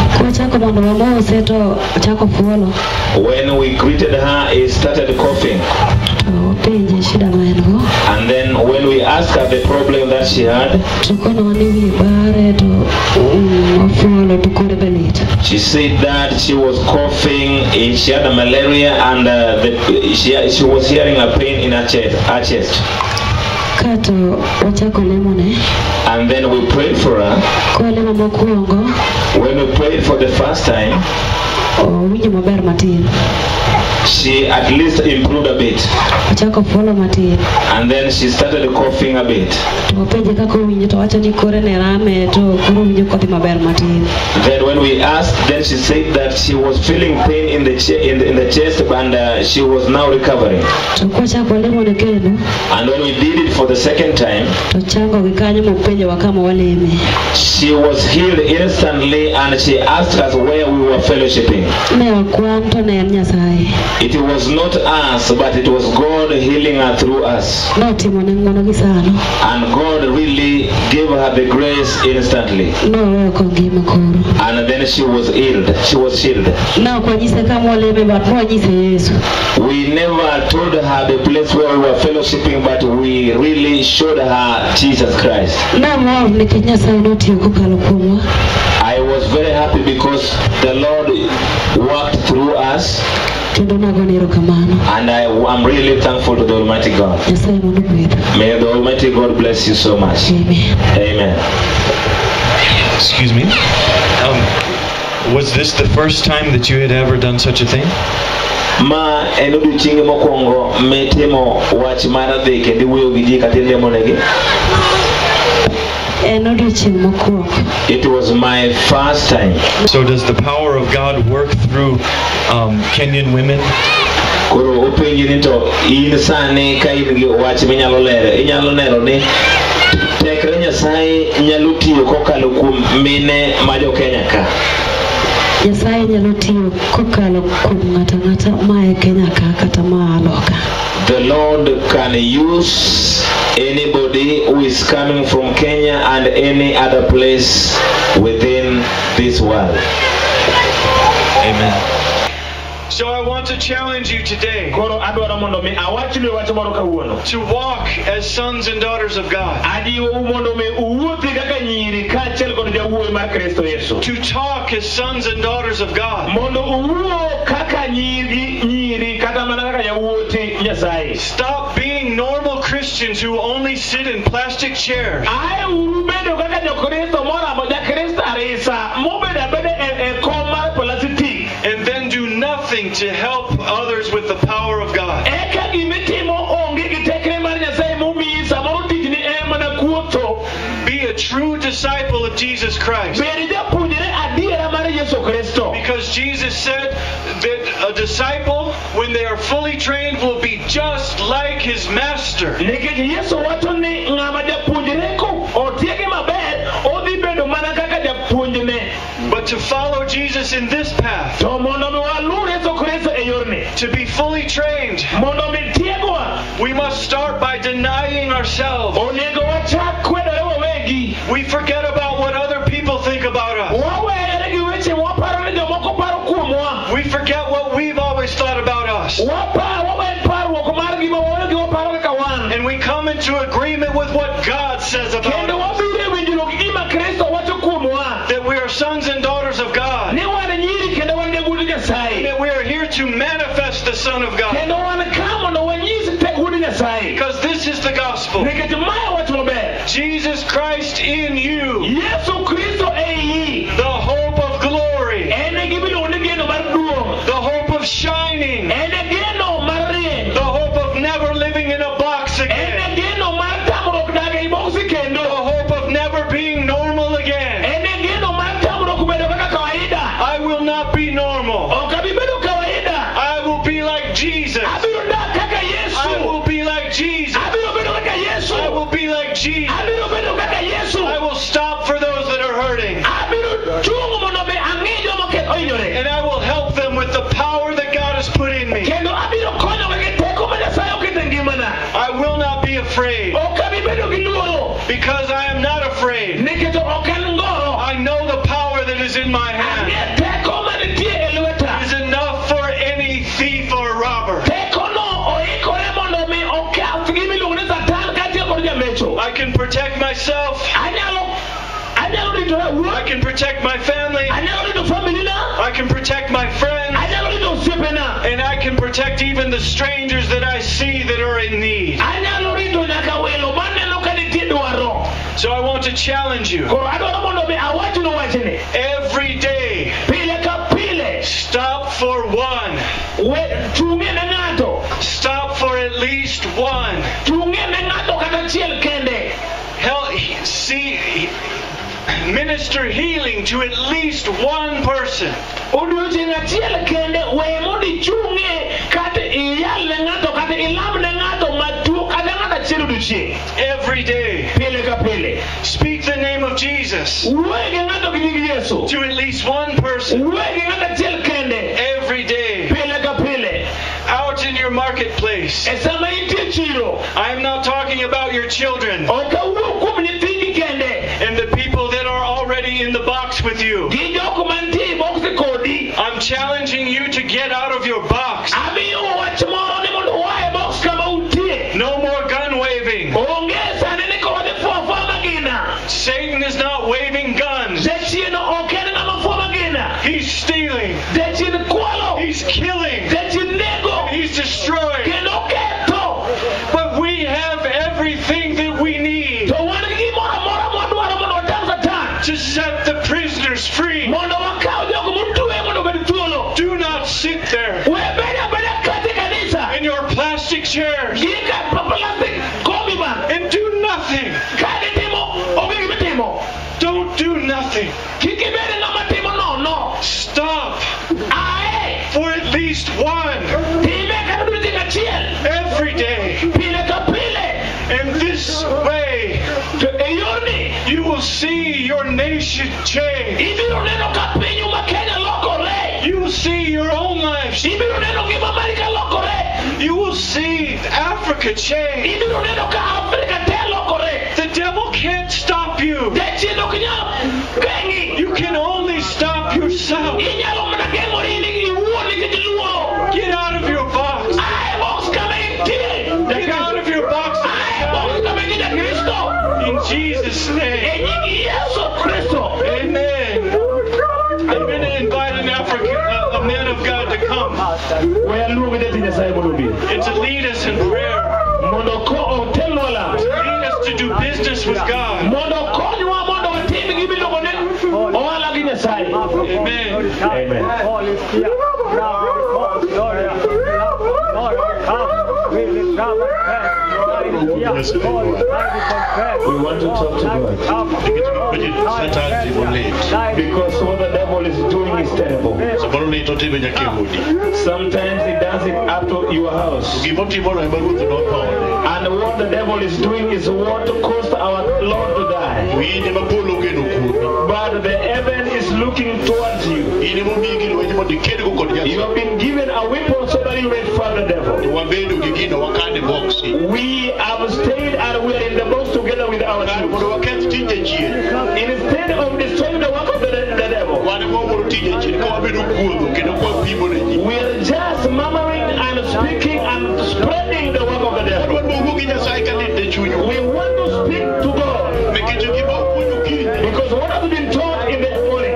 When we greeted her, he started coughing. And then when we asked her the problem that she had, she said that she was coughing, she had a malaria, and she was hearing a pain in her chest. And then we prayed for her. When we prayed for the first time, she at least improved a bit. And then she started coughing a bit. Then when we asked, then she said that she was feeling pain in the chest and she was now recovering. And when we did it for the second time, she was healed instantly and she asked us where we were fellowshipping. It was not us, but it was God healing her through us. And God really gave her the grace instantly. And then she was healed. She was healed. We never told her the place where we were fellowshipping, but we really showed her Jesus Christ. I was very happy because the Lord worked through us. And I'm really thankful to the Almighty God. May the Almighty God bless you so much. Amen. Excuse me. Was this the first time that you had ever done such a thing? Ma enudu chingi mokongo metemo wach mara de kendi wuyo gidi katende monegi. It was my first time. So does the power of God work through Kenyan women? Koro openji nito insane kaingi wach minyalo lere inyalo nero ni tekre Nyasaye nyalo tiyo kokalo kuom mine ma jo Kenya ka. Nyasaye nyalo tiyo kokalo kuom ng'ata ma e Kenya ka kata ma aloka. The Lord can use anybody who is coming from Kenya and any other place within this world. Amen. So I want to challenge you today to walk as sons and daughters of God. To talk as sons and daughters of God. Stop being normal Christians who only sit in plastic chairs. And then do nothing to help others with the power of God. Be a true disciple of Jesus Christ. Because Jesus said that a disciple, when they are fully trained, will be just like his master. But to follow Jesus in this path, to be fully trained, we must start by denying ourselves. We forget about what other people think about us. We forget what we've always thought about us. And we come into agreement with what God says about us. That we are sons and daughters of God. And that we are here to manifest the Son of God. Because this is the gospel. Jesus Christ in you. The hope of glory. The hope of shining. The hope of never living in a box again. The hope of never being normal again. I will not be normal. I will be like Jesus. I will be like Jesus. I will be like Jesus. I will stop for those that are hurting. And I will help them with the power that God has put in me. I will not be afraid. Because I am not afraid. I know the power that is in my hand. It is enough for any thief or robber. I can protect myself. I can protect my family. I can protect my friends. And I can protect even the strangers that I see that are in need. So I want to challenge you. Every day, stop for one. Stop for at least one. Minister healing to at least one person. Every day, speak the name of Jesus to at least one person. Every day, out in your marketplace. I am not talking about your children and the people that are already in the box with you. I'm challenging you to get out of your box. No more gun waving. Satan is not waving guns. He's stealing. He's killing. He's destroying. But we have everything that we need to set the prisoners free. Do not sit there in your plastic chairs and do nothing. Don't do nothing. Stop for at least one every day. And this way, you will see your nation change. You will see your own life change. You will see Africa change. The devil can't stop you. You can only stop yourself. It's to lead us in prayer. To lead us to do business with God. Amen. We want to talk to God. Because what the devil is doing is terrible. Sometimes he does it up to your house. And what the devil is doing is what caused our Lord to die. But the heaven is looking towards you. You have been given a weapon so that you may fight the devil. We have stayed and we are in the box together with our children. Instead of destroying the work of the devil, we are just murmuring and speaking and spreading the work of the devil. We want to speak to God. Because what has been taught in the morning,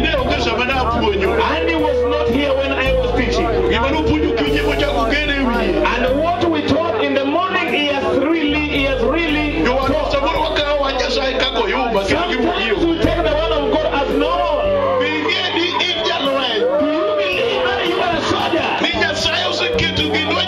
Andy was not here when I was teaching. And what we taught in the morning, he has really taught. Sometimes we take the word of God as normal. Do you believe that you are a soldier?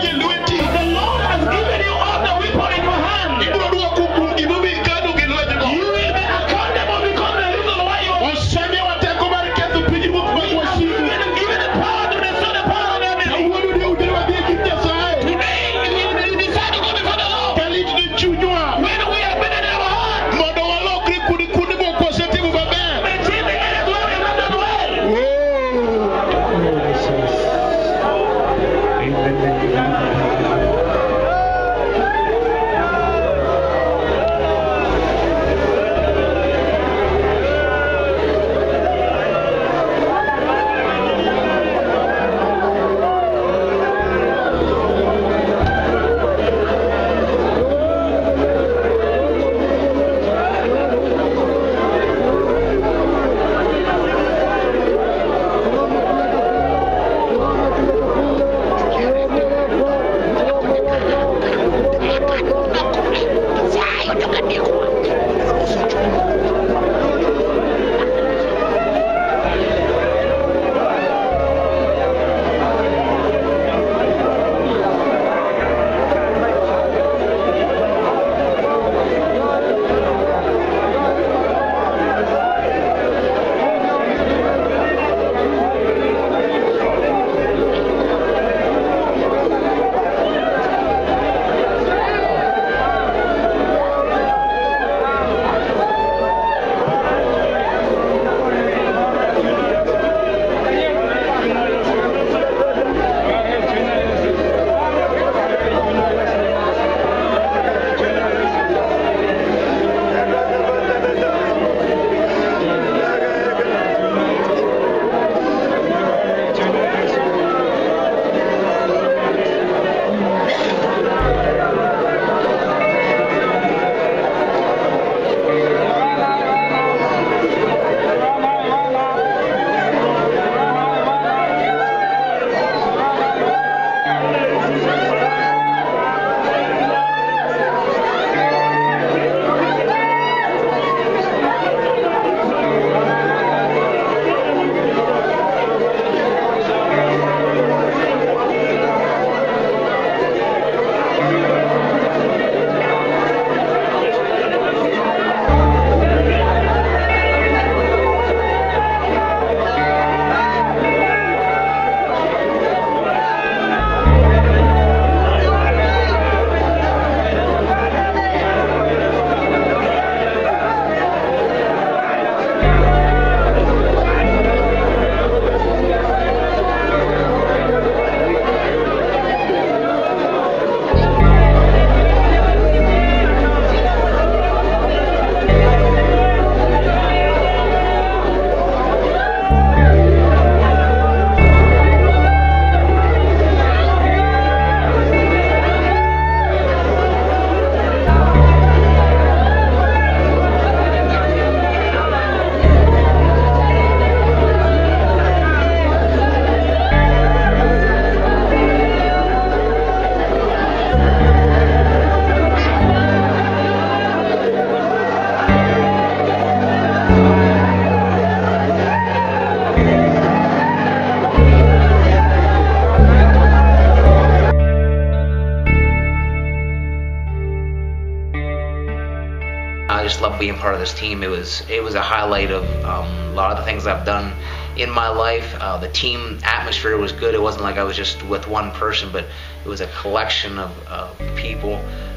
of this team. It was a highlight of a lot of the things I've done in my life. The team atmosphere was good. It wasn't like I was just with one person, but it was a collection of people.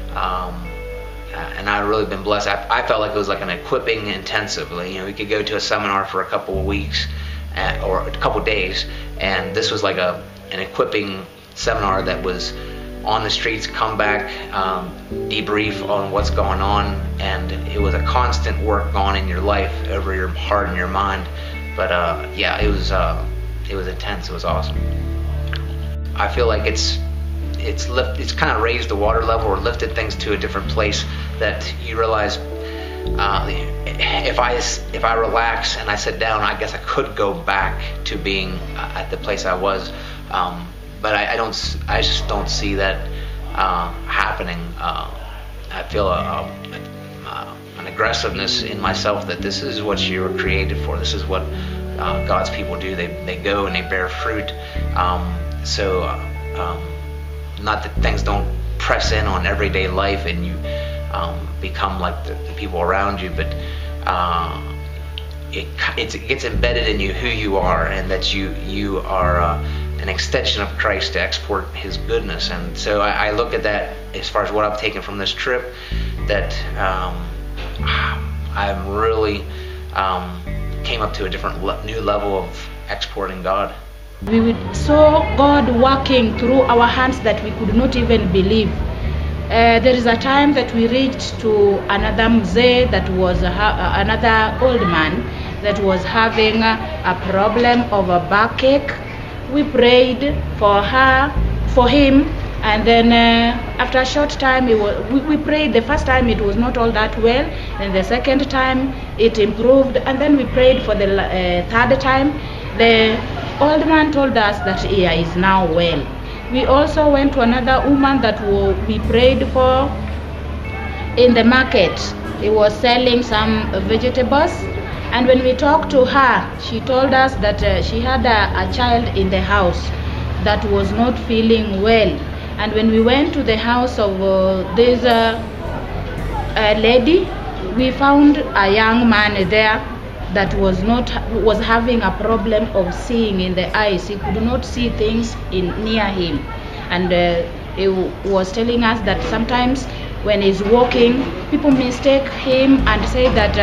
And I've really been blessed. I felt like it was like an equipping intensive. You know, we could go to a seminar for a couple of weeks or a couple of days, and this was like an equipping seminar that was on the streets, come back, debrief on what's going on, and it was a constant work going in your life, over your heart and your mind. But yeah, it was intense. It was awesome. I feel like it's kind of raised the water level or lifted things to a different place that you realize if I relax and I sit down, I guess I could go back to being at the place I was, but I just don't see that happening. I feel an aggressiveness in myself that this is what you were created for. This is what God's people do. They go and they bear fruit. Not that things don't press in on everyday life and you become like the people around you, but it gets embedded in you who you are, and that you are an extension of Christ to export His goodness. And so I look at that as far as what I've taken from this trip, that I'm really came up to a different new level of exporting God. We saw God working through our hands that we could not even believe. There is a time that we reached to another mzee that was another old man that was having a problem of a backache. We prayed for him, and then after a short time we prayed. The first time it was not all that well, and the second time it improved, and then we prayed for the third time. The old man told us that he is now well. We also went to another woman that we prayed for in the market. He was selling some vegetables, and when we talked to her, she told us that she had a child in the house that was not feeling well. And when we went to the house of this lady, we found a young man there that was having a problem of seeing in the eyes. He could not see things near him, and he was telling us that sometimes when he's walking, people mistake him and say that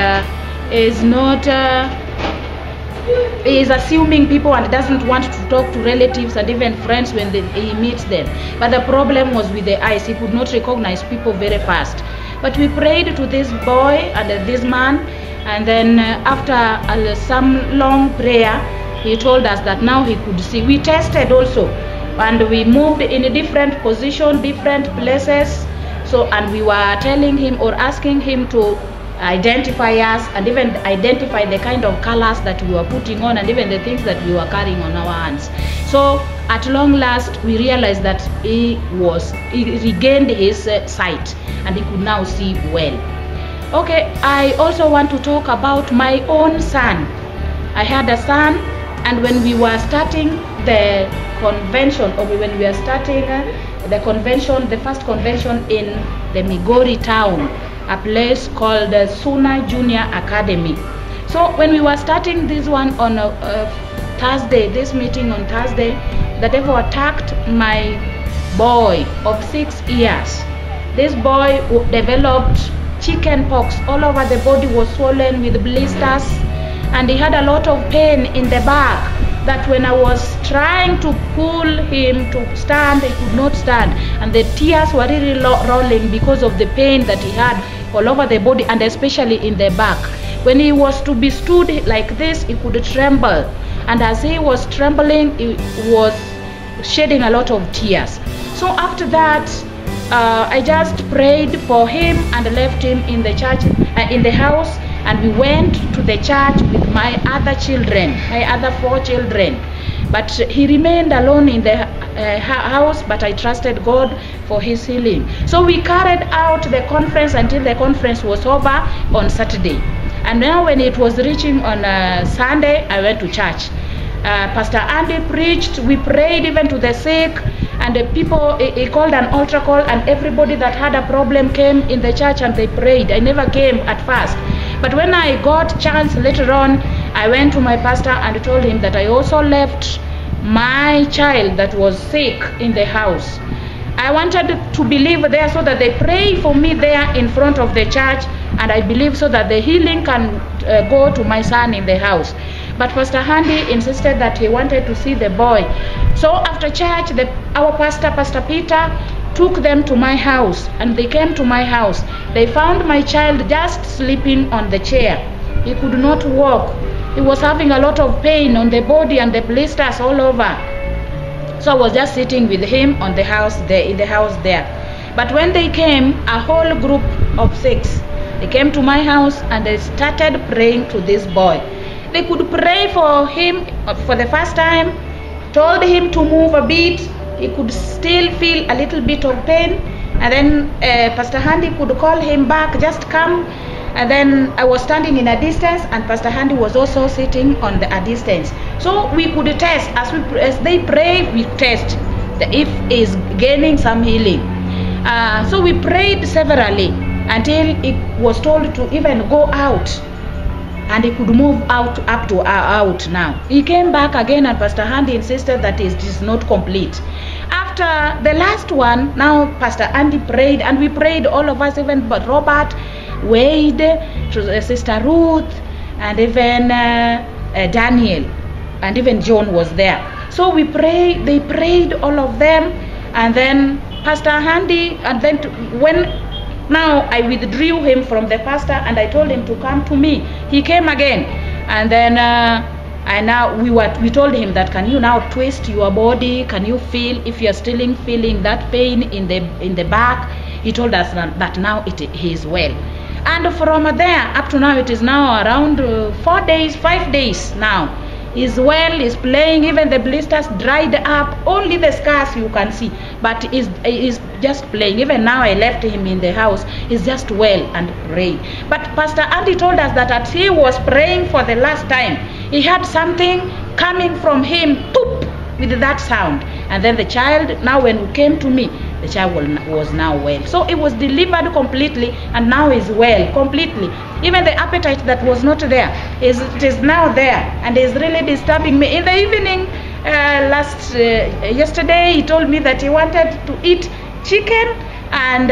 he's assuming people and doesn't want to talk to relatives and even friends when he meets them. But the problem was with the eyes. He could not recognize people very fast. But we prayed to this boy and this man, and then after some long prayer, he told us that now he could see. We tested also, and we moved in a different position, different places. So, and we were telling him or asking him to identify us and even identify the kind of colors that we were putting on and even the things that we were carrying on our hands. So at long last we realized that he regained his sight and he could now see well. Okay, I also want to talk about my own son. I had a son, and when we were starting the convention, or when we were starting the convention, the first convention in the Migori town, a place called Suna Junior Academy. So when we were starting this one on Thursday, this meeting on Thursday, the devil attacked my boy of 6 years. This boy developed chicken pox. All over the body was swollen with blisters, and he had a lot of pain in the back, that when I was trying to pull him to stand, he could not stand, and the tears were really rolling because of the pain that he had all over the body and especially in the back. When he was to be stood like this, he could tremble, and as he was trembling, he was shedding a lot of tears. So after that, I just prayed for him and left him in the church, in the house, and we went to the church with my other children, my other 4 children. But he remained alone in the house, but I trusted God for his healing. So we carried out the conference until the conference was over on Saturday. And now when it was reaching on Sunday, I went to church. Pastor Andy preached, we prayed even to the sick, and the people, he called an altar call, and everybody that had a problem came in the church and they prayed. I never came at first, But when I got chance later on, I went to my pastor and told him that I also left my child that was sick in the house. I wanted to believe there so that they pray for me there in front of the church, and I believe so that the healing can go to my son in the house. But Pastor Handy insisted that he wanted to see the boy. So after church, our pastor, Pastor Peter, took them to my house, and they came to my house. They found my child just sleeping on the chair. He could not walk. He was having a lot of pain on the body and the blisters all over. So I was just sitting with him on the house there, in the house there. But when they came, a whole group of 6, they came to my house and they started praying to this boy. They could pray for him for the first time, told him to move a bit. He could still feel a little bit of pain. And then Pastor Handy could call him back, just come. And then I was standing in a distance, and Pastor Handy was also sitting on a distance. So we could test, as they pray, we test if he is gaining some healing. So we prayed severally until he was told to even go out, and he could move out up to out now. He came back again, and Pastor Handy insisted that it is not complete. After the last one, now Pastor Andy prayed, and we prayed, all of us, even but Robert, Wade, Sister Ruth, and even Daniel, and even John was there. So we prayed, they prayed, all of them, and then Pastor Handy, and then now I withdrew him from the pastor, and I told him to come to me. He came again, and then we told him that, can you now twist your body? Can you feel if you are still feeling that pain in the back? He told us that now he is well. And from there up to now, it is now around 4 days, 5 days now. He's well, he's playing, even the blisters dried up, only the scars you can see, but he's just playing. Even now I left him in the house, he's just well and praying. But Pastor Andy told us that as he was praying for the last time, he had something coming from him, poop, with that sound. And then the child, now when he came to me, the child was now well. So it was delivered completely, and now is well completely. Even the appetite that was not there, it is now there, and is really disturbing me. In the evening, yesterday, he told me that he wanted to eat chicken and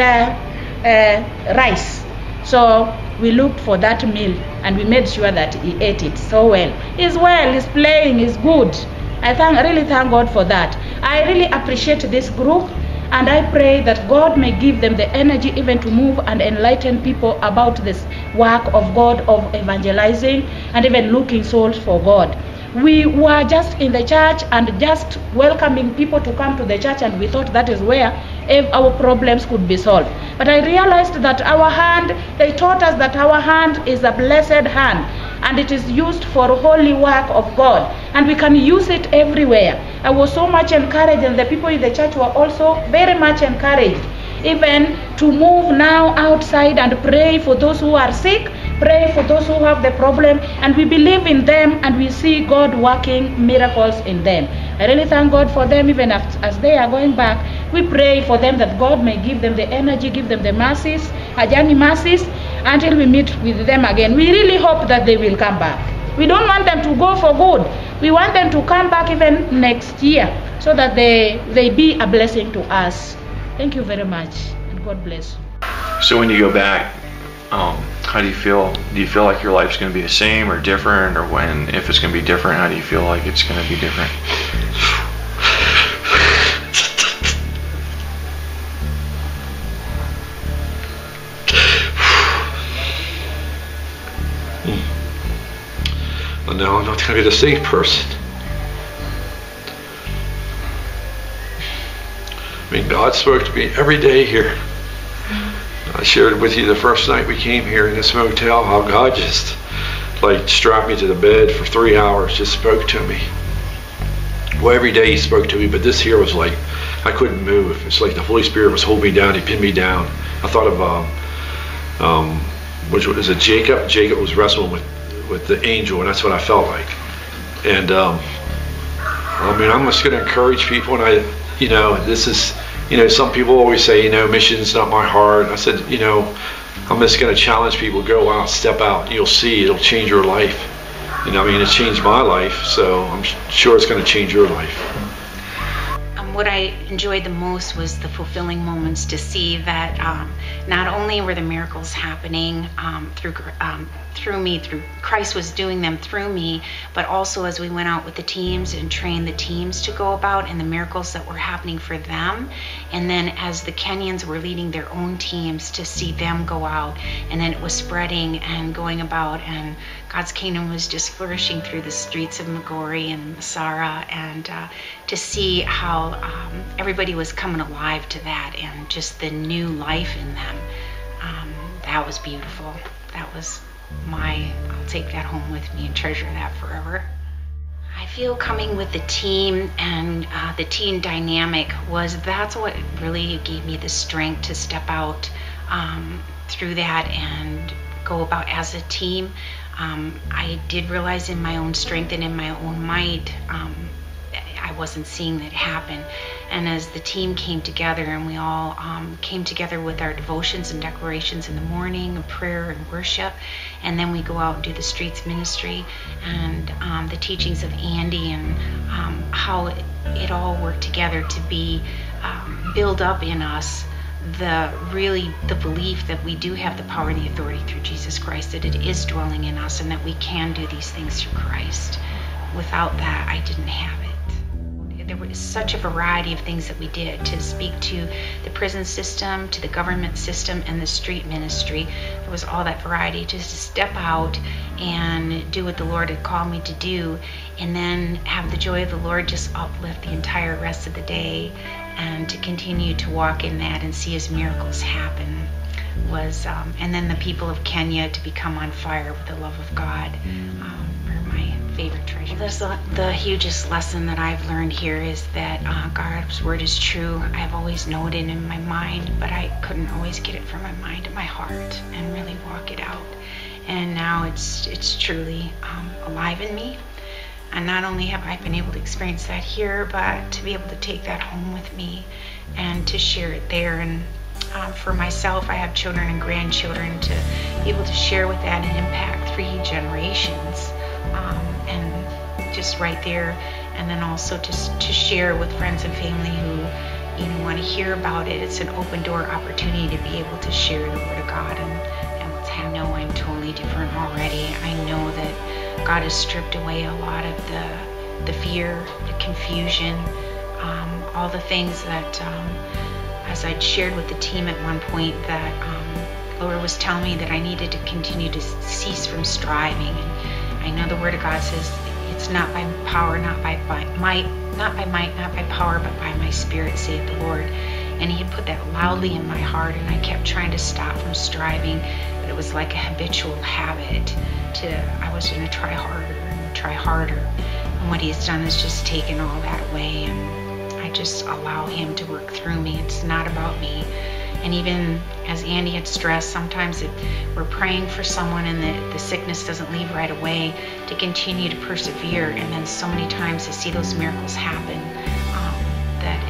rice. So we looked for that meal, and we made sure that he ate it so well. He's well, he's playing, he's good. I really thank God for that. I really appreciate this group. And I pray that God may give them the energy even to move and enlighten people about this work of God, of evangelizing and even looking souls for God. We were just in the church and just welcoming people to come to the church, and we thought that is where our problems could be solved. But I realized that our hand, they taught us that our hand is a blessed hand, and it is used for holy work of God, and we can use it everywhere. I was so much encouraged, and the people in the church were also very much encouraged, even to move now outside and pray for those who are sick, pray for those who have the problem, and we believe in them, and we see God working miracles in them. I really thank God for them. Even as they are going back, we pray for them that God may give them the energy, give them the mercies, Ajani mercies, until we meet with them again. We really hope that they will come back. We don't want them to go for good. We want them to come back even next year, so that they be a blessing to us. Thank you very much, and God bless you. So when you go back, how do you feel? Do you feel like your life's going to be the same or different? Or if it's going to be different, how do you feel like it's going to be different? Well, no, I'm not going to be the same person. I mean, God spoke to me every day here. I shared with you the first night we came here in this motel how God just strapped me to the bed for 3 hours, just spoke to me. Well, every day he spoke to me, but this here was like I couldn't move. It's like the Holy Spirit was holding me down. He pinned me down. I thought of which was it, Jacob. Jacob was wrestling with the angel, and that's what I felt like. And I mean, I'm just going to encourage people, and this is, some people always say, mission's not my heart. I said, I'm just going to challenge people, go out, step out. You'll see, it'll change your life. You know, I mean, it changed my life, so I'm sure it's going to change your life. What I enjoyed the most was the fulfilling moments to see that not only were the miracles happening through me, through Christ was doing them through me, but also as we went out with the teams and trained the teams to go about, and the miracles that were happening for them. And then as the Kenyans were leading their own teams, to see them go out, and then it was spreading and going about, and God's kingdom was just flourishing through the streets of Migori and Masara, and to see how everybody was coming alive to that, and just the new life in them. That was beautiful. That was I'll take that home with me and treasure that forever. I feel coming with the team and the team dynamic that's what really gave me the strength to step out through that and go about as a team. I did realize in my own strength and in my own might, I wasn't seeing that happen. And as the team came together, and we all came together with our devotions and declarations in the morning, and prayer and worship, and then we go out and do the streets ministry, and the teachings of Andy, and how it all worked together to be build up in us the belief that we do have the power and the authority through Jesus Christ, that it is dwelling in us, and that we can do these things through Christ. Without that, I didn't have it. There was such a variety of things that we did to speak to the prison system, to the government system, and the street ministry. There was all that variety just to step out and do what the Lord had called me to do, and then have the joy of the Lord just uplift the entire rest of the day, and to continue to walk in that and see His miracles happen. And then the people of Kenya to become on fire with the love of God are my favorite treasure. The hugest lesson that I've learned here is that God's word is true. I've always known it in my mind, but I couldn't always get it from my mind to my heart and really walk it out. And now it's truly alive in me. And not only have I been able to experience that here, but to be able to take that home with me and to share it there. And for myself, I have children and grandchildren, to be able to share with that and impact 3 generations, and just right there. And then also to share with friends and family who want to hear about it. It's an open door opportunity to be able to share the Word of God and what's happening. I know I'm totally different already. I know that God has stripped away a lot of the fear, the confusion, all the things that, as I'd shared with the team at one point, that Lord was telling me that I needed to continue to cease from striving. And I know the Word of God says it's not by power, not by might, not by power, but by my Spirit, saith the Lord. And He had put that loudly in my heart, and I kept trying to stop from striving, but it was like a habitual habit. I was going to try harder and try harder. And what He's done is just taken all that away, and I just allow Him to work through me. It's not about me. And even as Andy had stressed, sometimes we're praying for someone and the sickness doesn't leave right away, to continue to persevere. And then so many times to see those miracles happen, that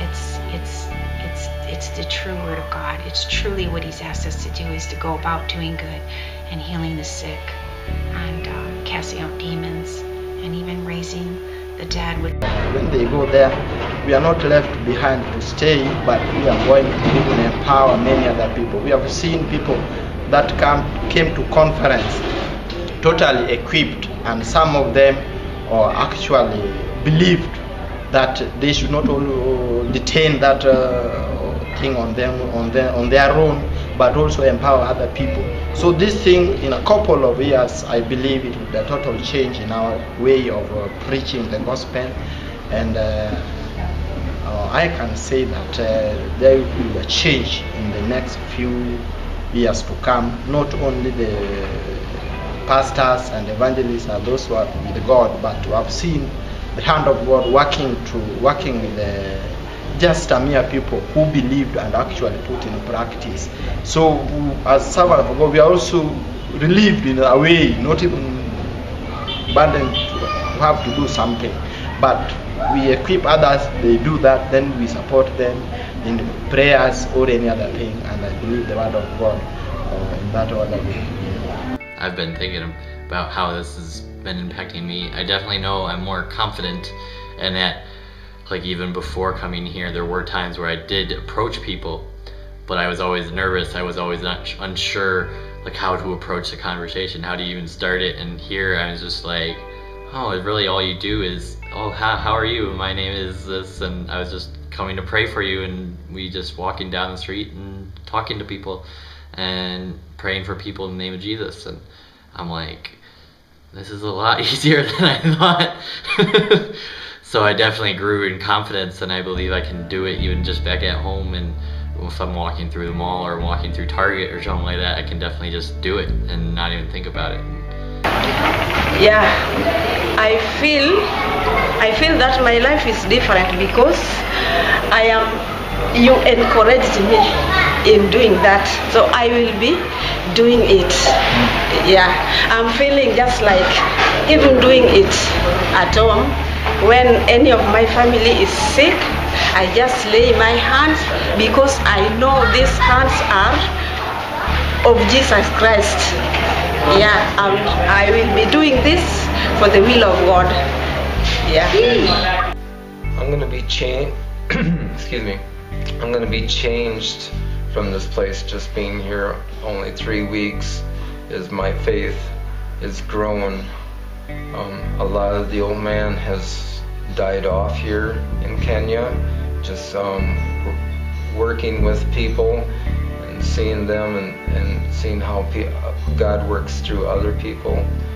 it's the true Word of God. It's truly what He's asked us to do, is to go about doing good and healing the sick, and casting out demons, and even raising the dead. When they go there, we are not left behind to stay, but we are going to even empower many other people. We have seen people that came to conference totally equipped, and some of them actually believed that they should not only detain that thing on their own, but also empower other people. So this thing, in a couple of years, I believe it will be a total change in our way of preaching the gospel. And I can say that there will be a change in the next few years to come. Not only the pastors and evangelists are those who are with God, but to have seen the hand of God working with just a mere people who believed and actually put in practice. So as servants of God, we are also relieved in a way, not even burdened to have to do something, but we equip others, they do that, then we support them in prayers or any other thing, and I believe the Word of God in that order. I've been thinking about how this has been impacting me. I definitely know I'm more confident, and that, like, even before coming here, there were times where I did approach people, but I was always nervous. I was always unsure, like, how to approach the conversation, how to even start it. And here I was just like, oh, really all you do is, oh, how are you? My name is this, and I was just coming to pray for you, and we just walking down the street and talking to people and praying for people in the name of Jesus. And I'm like, this is a lot easier than I thought. So I definitely grew in confidence, and I believe I can do it even just back at home. And if I'm walking through the mall or walking through Target or something like that, I can definitely just do it and not even think about it. Yeah, I feel that my life is different because you encouraged me in doing that, so I will be doing it. Yeah, I'm feeling just like even doing it at home. When any of my family is sick, I just lay my hands, because I know these hands are of Jesus Christ. Yeah, I will be doing this for the will of God. Yeah. I'm gonna be changed. Excuse me. I'm gonna be changed from this place. Just being here only 3 weeks, is my faith is growing. A lot of the old man has died off here in Kenya. Just working with people and seeing them and seeing how God works through other people.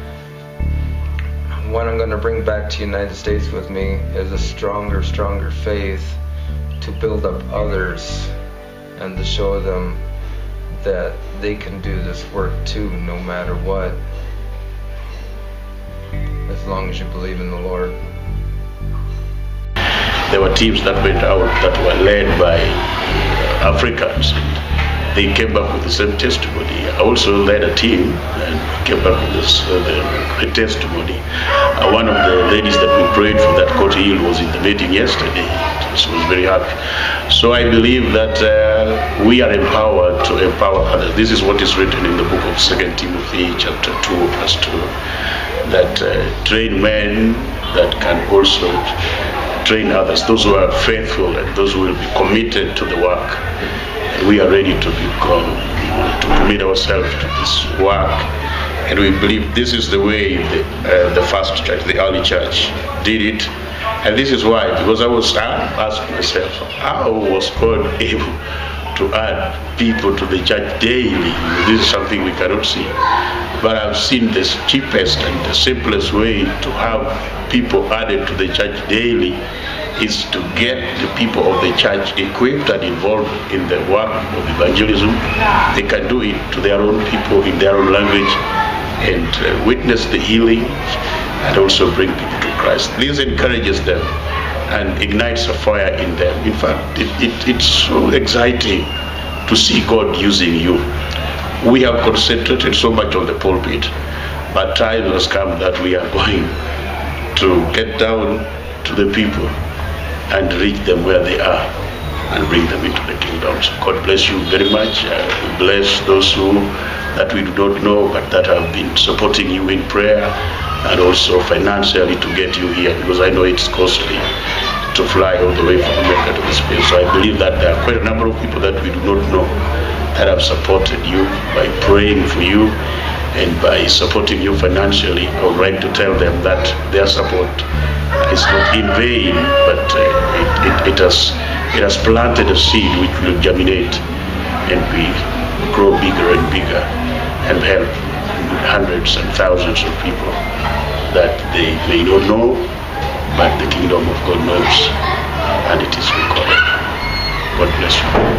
What I'm going to bring back to the United States with me is a stronger faith to build up others and to show them that they can do this work too, no matter what, as long as you believe in the Lord. There were teams that went out that were led by Africans. They came back with the same testimony. I also led a team and came back with the testimony. One of the ladies that we prayed for that got healed was in the meeting yesterday. She was very happy. So I believe that we are empowered to empower others. This is what is written in the book of 2 Timothy chapter 2 verse 2, that train men that can also train others, those who are faithful and those who will be committed to the work. And we are ready to commit ourselves to this work, and we believe this is the way the first church, the early church, did it. And this is why, because I asked myself, how was God able to add people to the church daily? This is something we cannot see. But I've seen this cheapest and the simplest way to have people added to the church daily is to get the people of the church equipped and involved in the work of evangelism. They can do it to their own people in their own language and witness the healing and also bring people to Christ. This encourages them and ignites a fire in them. In fact, it's so exciting to see God using you. We have concentrated so much on the pulpit, but time has come that we are going to get down to the people and reach them where they are and bring them into the kingdom. So God bless you very much. Bless those that we do not know but that have been supporting you in prayer and also financially to get you here, because I know it's costly to fly all the way from America to this place. So I believe that there are quite a number of people that we do not know that have supported you by praying for you and by supporting you financially. I would like to tell them that their support is not in vain, but it has planted a seed which will germinate and grow bigger and bigger and help hundreds and thousands of people that they may not know, but the kingdom of God knows, and it is recorded. God bless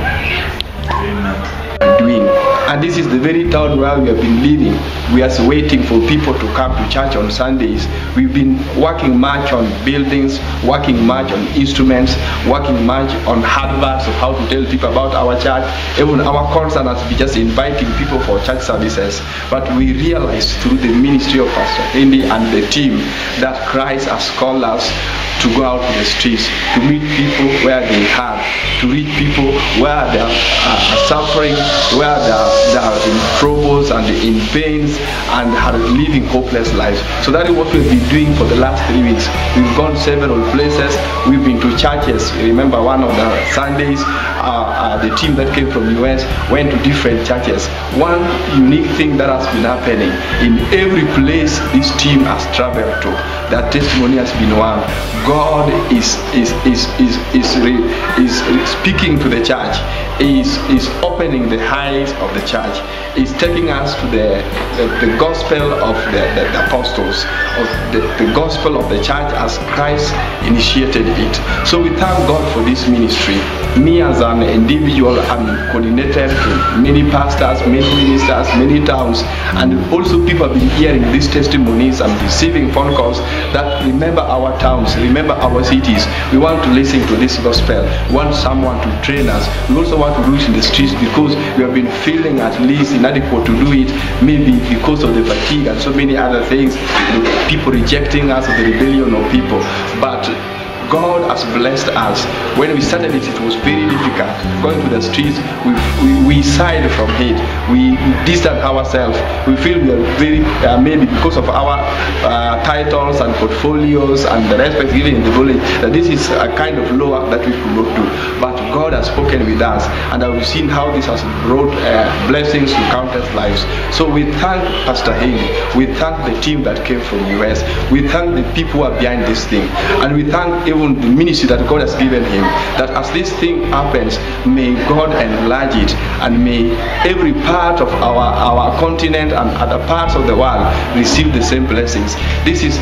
you. Amen. And this is the very town where we have been living. We are waiting for people to come to church on Sundays. We've been working much on buildings, working much on instruments, working much on adverts of how to tell people about our church. Even our concern has been just inviting people for church services. But we realized through the ministry of Pastor Andy and the team that Christ has called us to go out to the streets, to meet people where they are, to reach people where they are suffering, where they are in troubles and in pains and are living hopeless lives. So that is what we've been doing for the last 3 weeks. We've gone several places. We've been to churches. Remember one of the Sundays, the team that came from US went to different churches. One unique thing that has been happening in every place this team has traveled to, that testimony has been one. God is speaking to the church, is opening the eyes of the church, is taking us to the gospel of the apostles, of the gospel of the church as Christ initiated it. So we thank God for this ministry. Me as an individual, I'm coordinated to many pastors, many ministers, many towns, and also people have been hearing these testimonies and receiving phone calls that remember our towns, remember our cities. We want to listen to this gospel. We want someone to train us. We also want to do it in the streets because we have been feeling at least inadequate to do it, maybe because of the fatigue and so many other things, people rejecting us, the rebellion of people. But God has blessed us. When we started it, it was very difficult. Going to the streets, we sighed from it. We distanced ourselves. We feel we are very, maybe because of our titles and portfolios and the respect given in the village, that this is a kind of low work that we could not do. But God has spoken with us, and we've seen how this has brought blessings to countless lives. So we thank Pastor Haley. We thank the team that came from US. We thank the people who are behind this thing. And we thank even the ministry that God has given him, that as this thing happens, may God enlarge it, and may every part of our continent and other parts of the world receive the same blessings. This is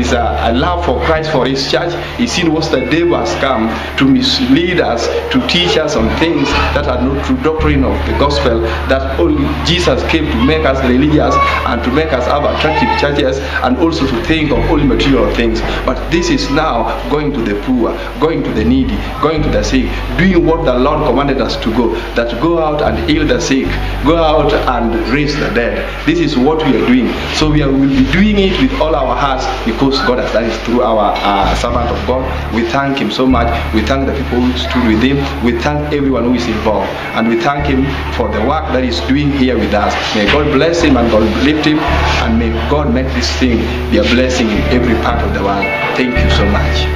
a love for Christ, for his church. He's seen what the devil has come to mislead us, to teach us on things that are not true doctrine of the gospel, that only Jesus came to make us religious and to make us have attractive churches and also to think of only material things. But this is now going to the poor, going to the needy, going to the sick, doing what the Lord commanded us to go, that go out and heal the sick, go out and raise the dead. This is what we are doing. So we will be doing it with all our hearts because God has done it through our servant of God. We thank him so much. We thank the people who stood with him. We thank everyone who is involved, and we thank him for the work that he's doing here with us. May God bless him and God lift him, and may God make this thing be a blessing in every part of the world. Thank you so much.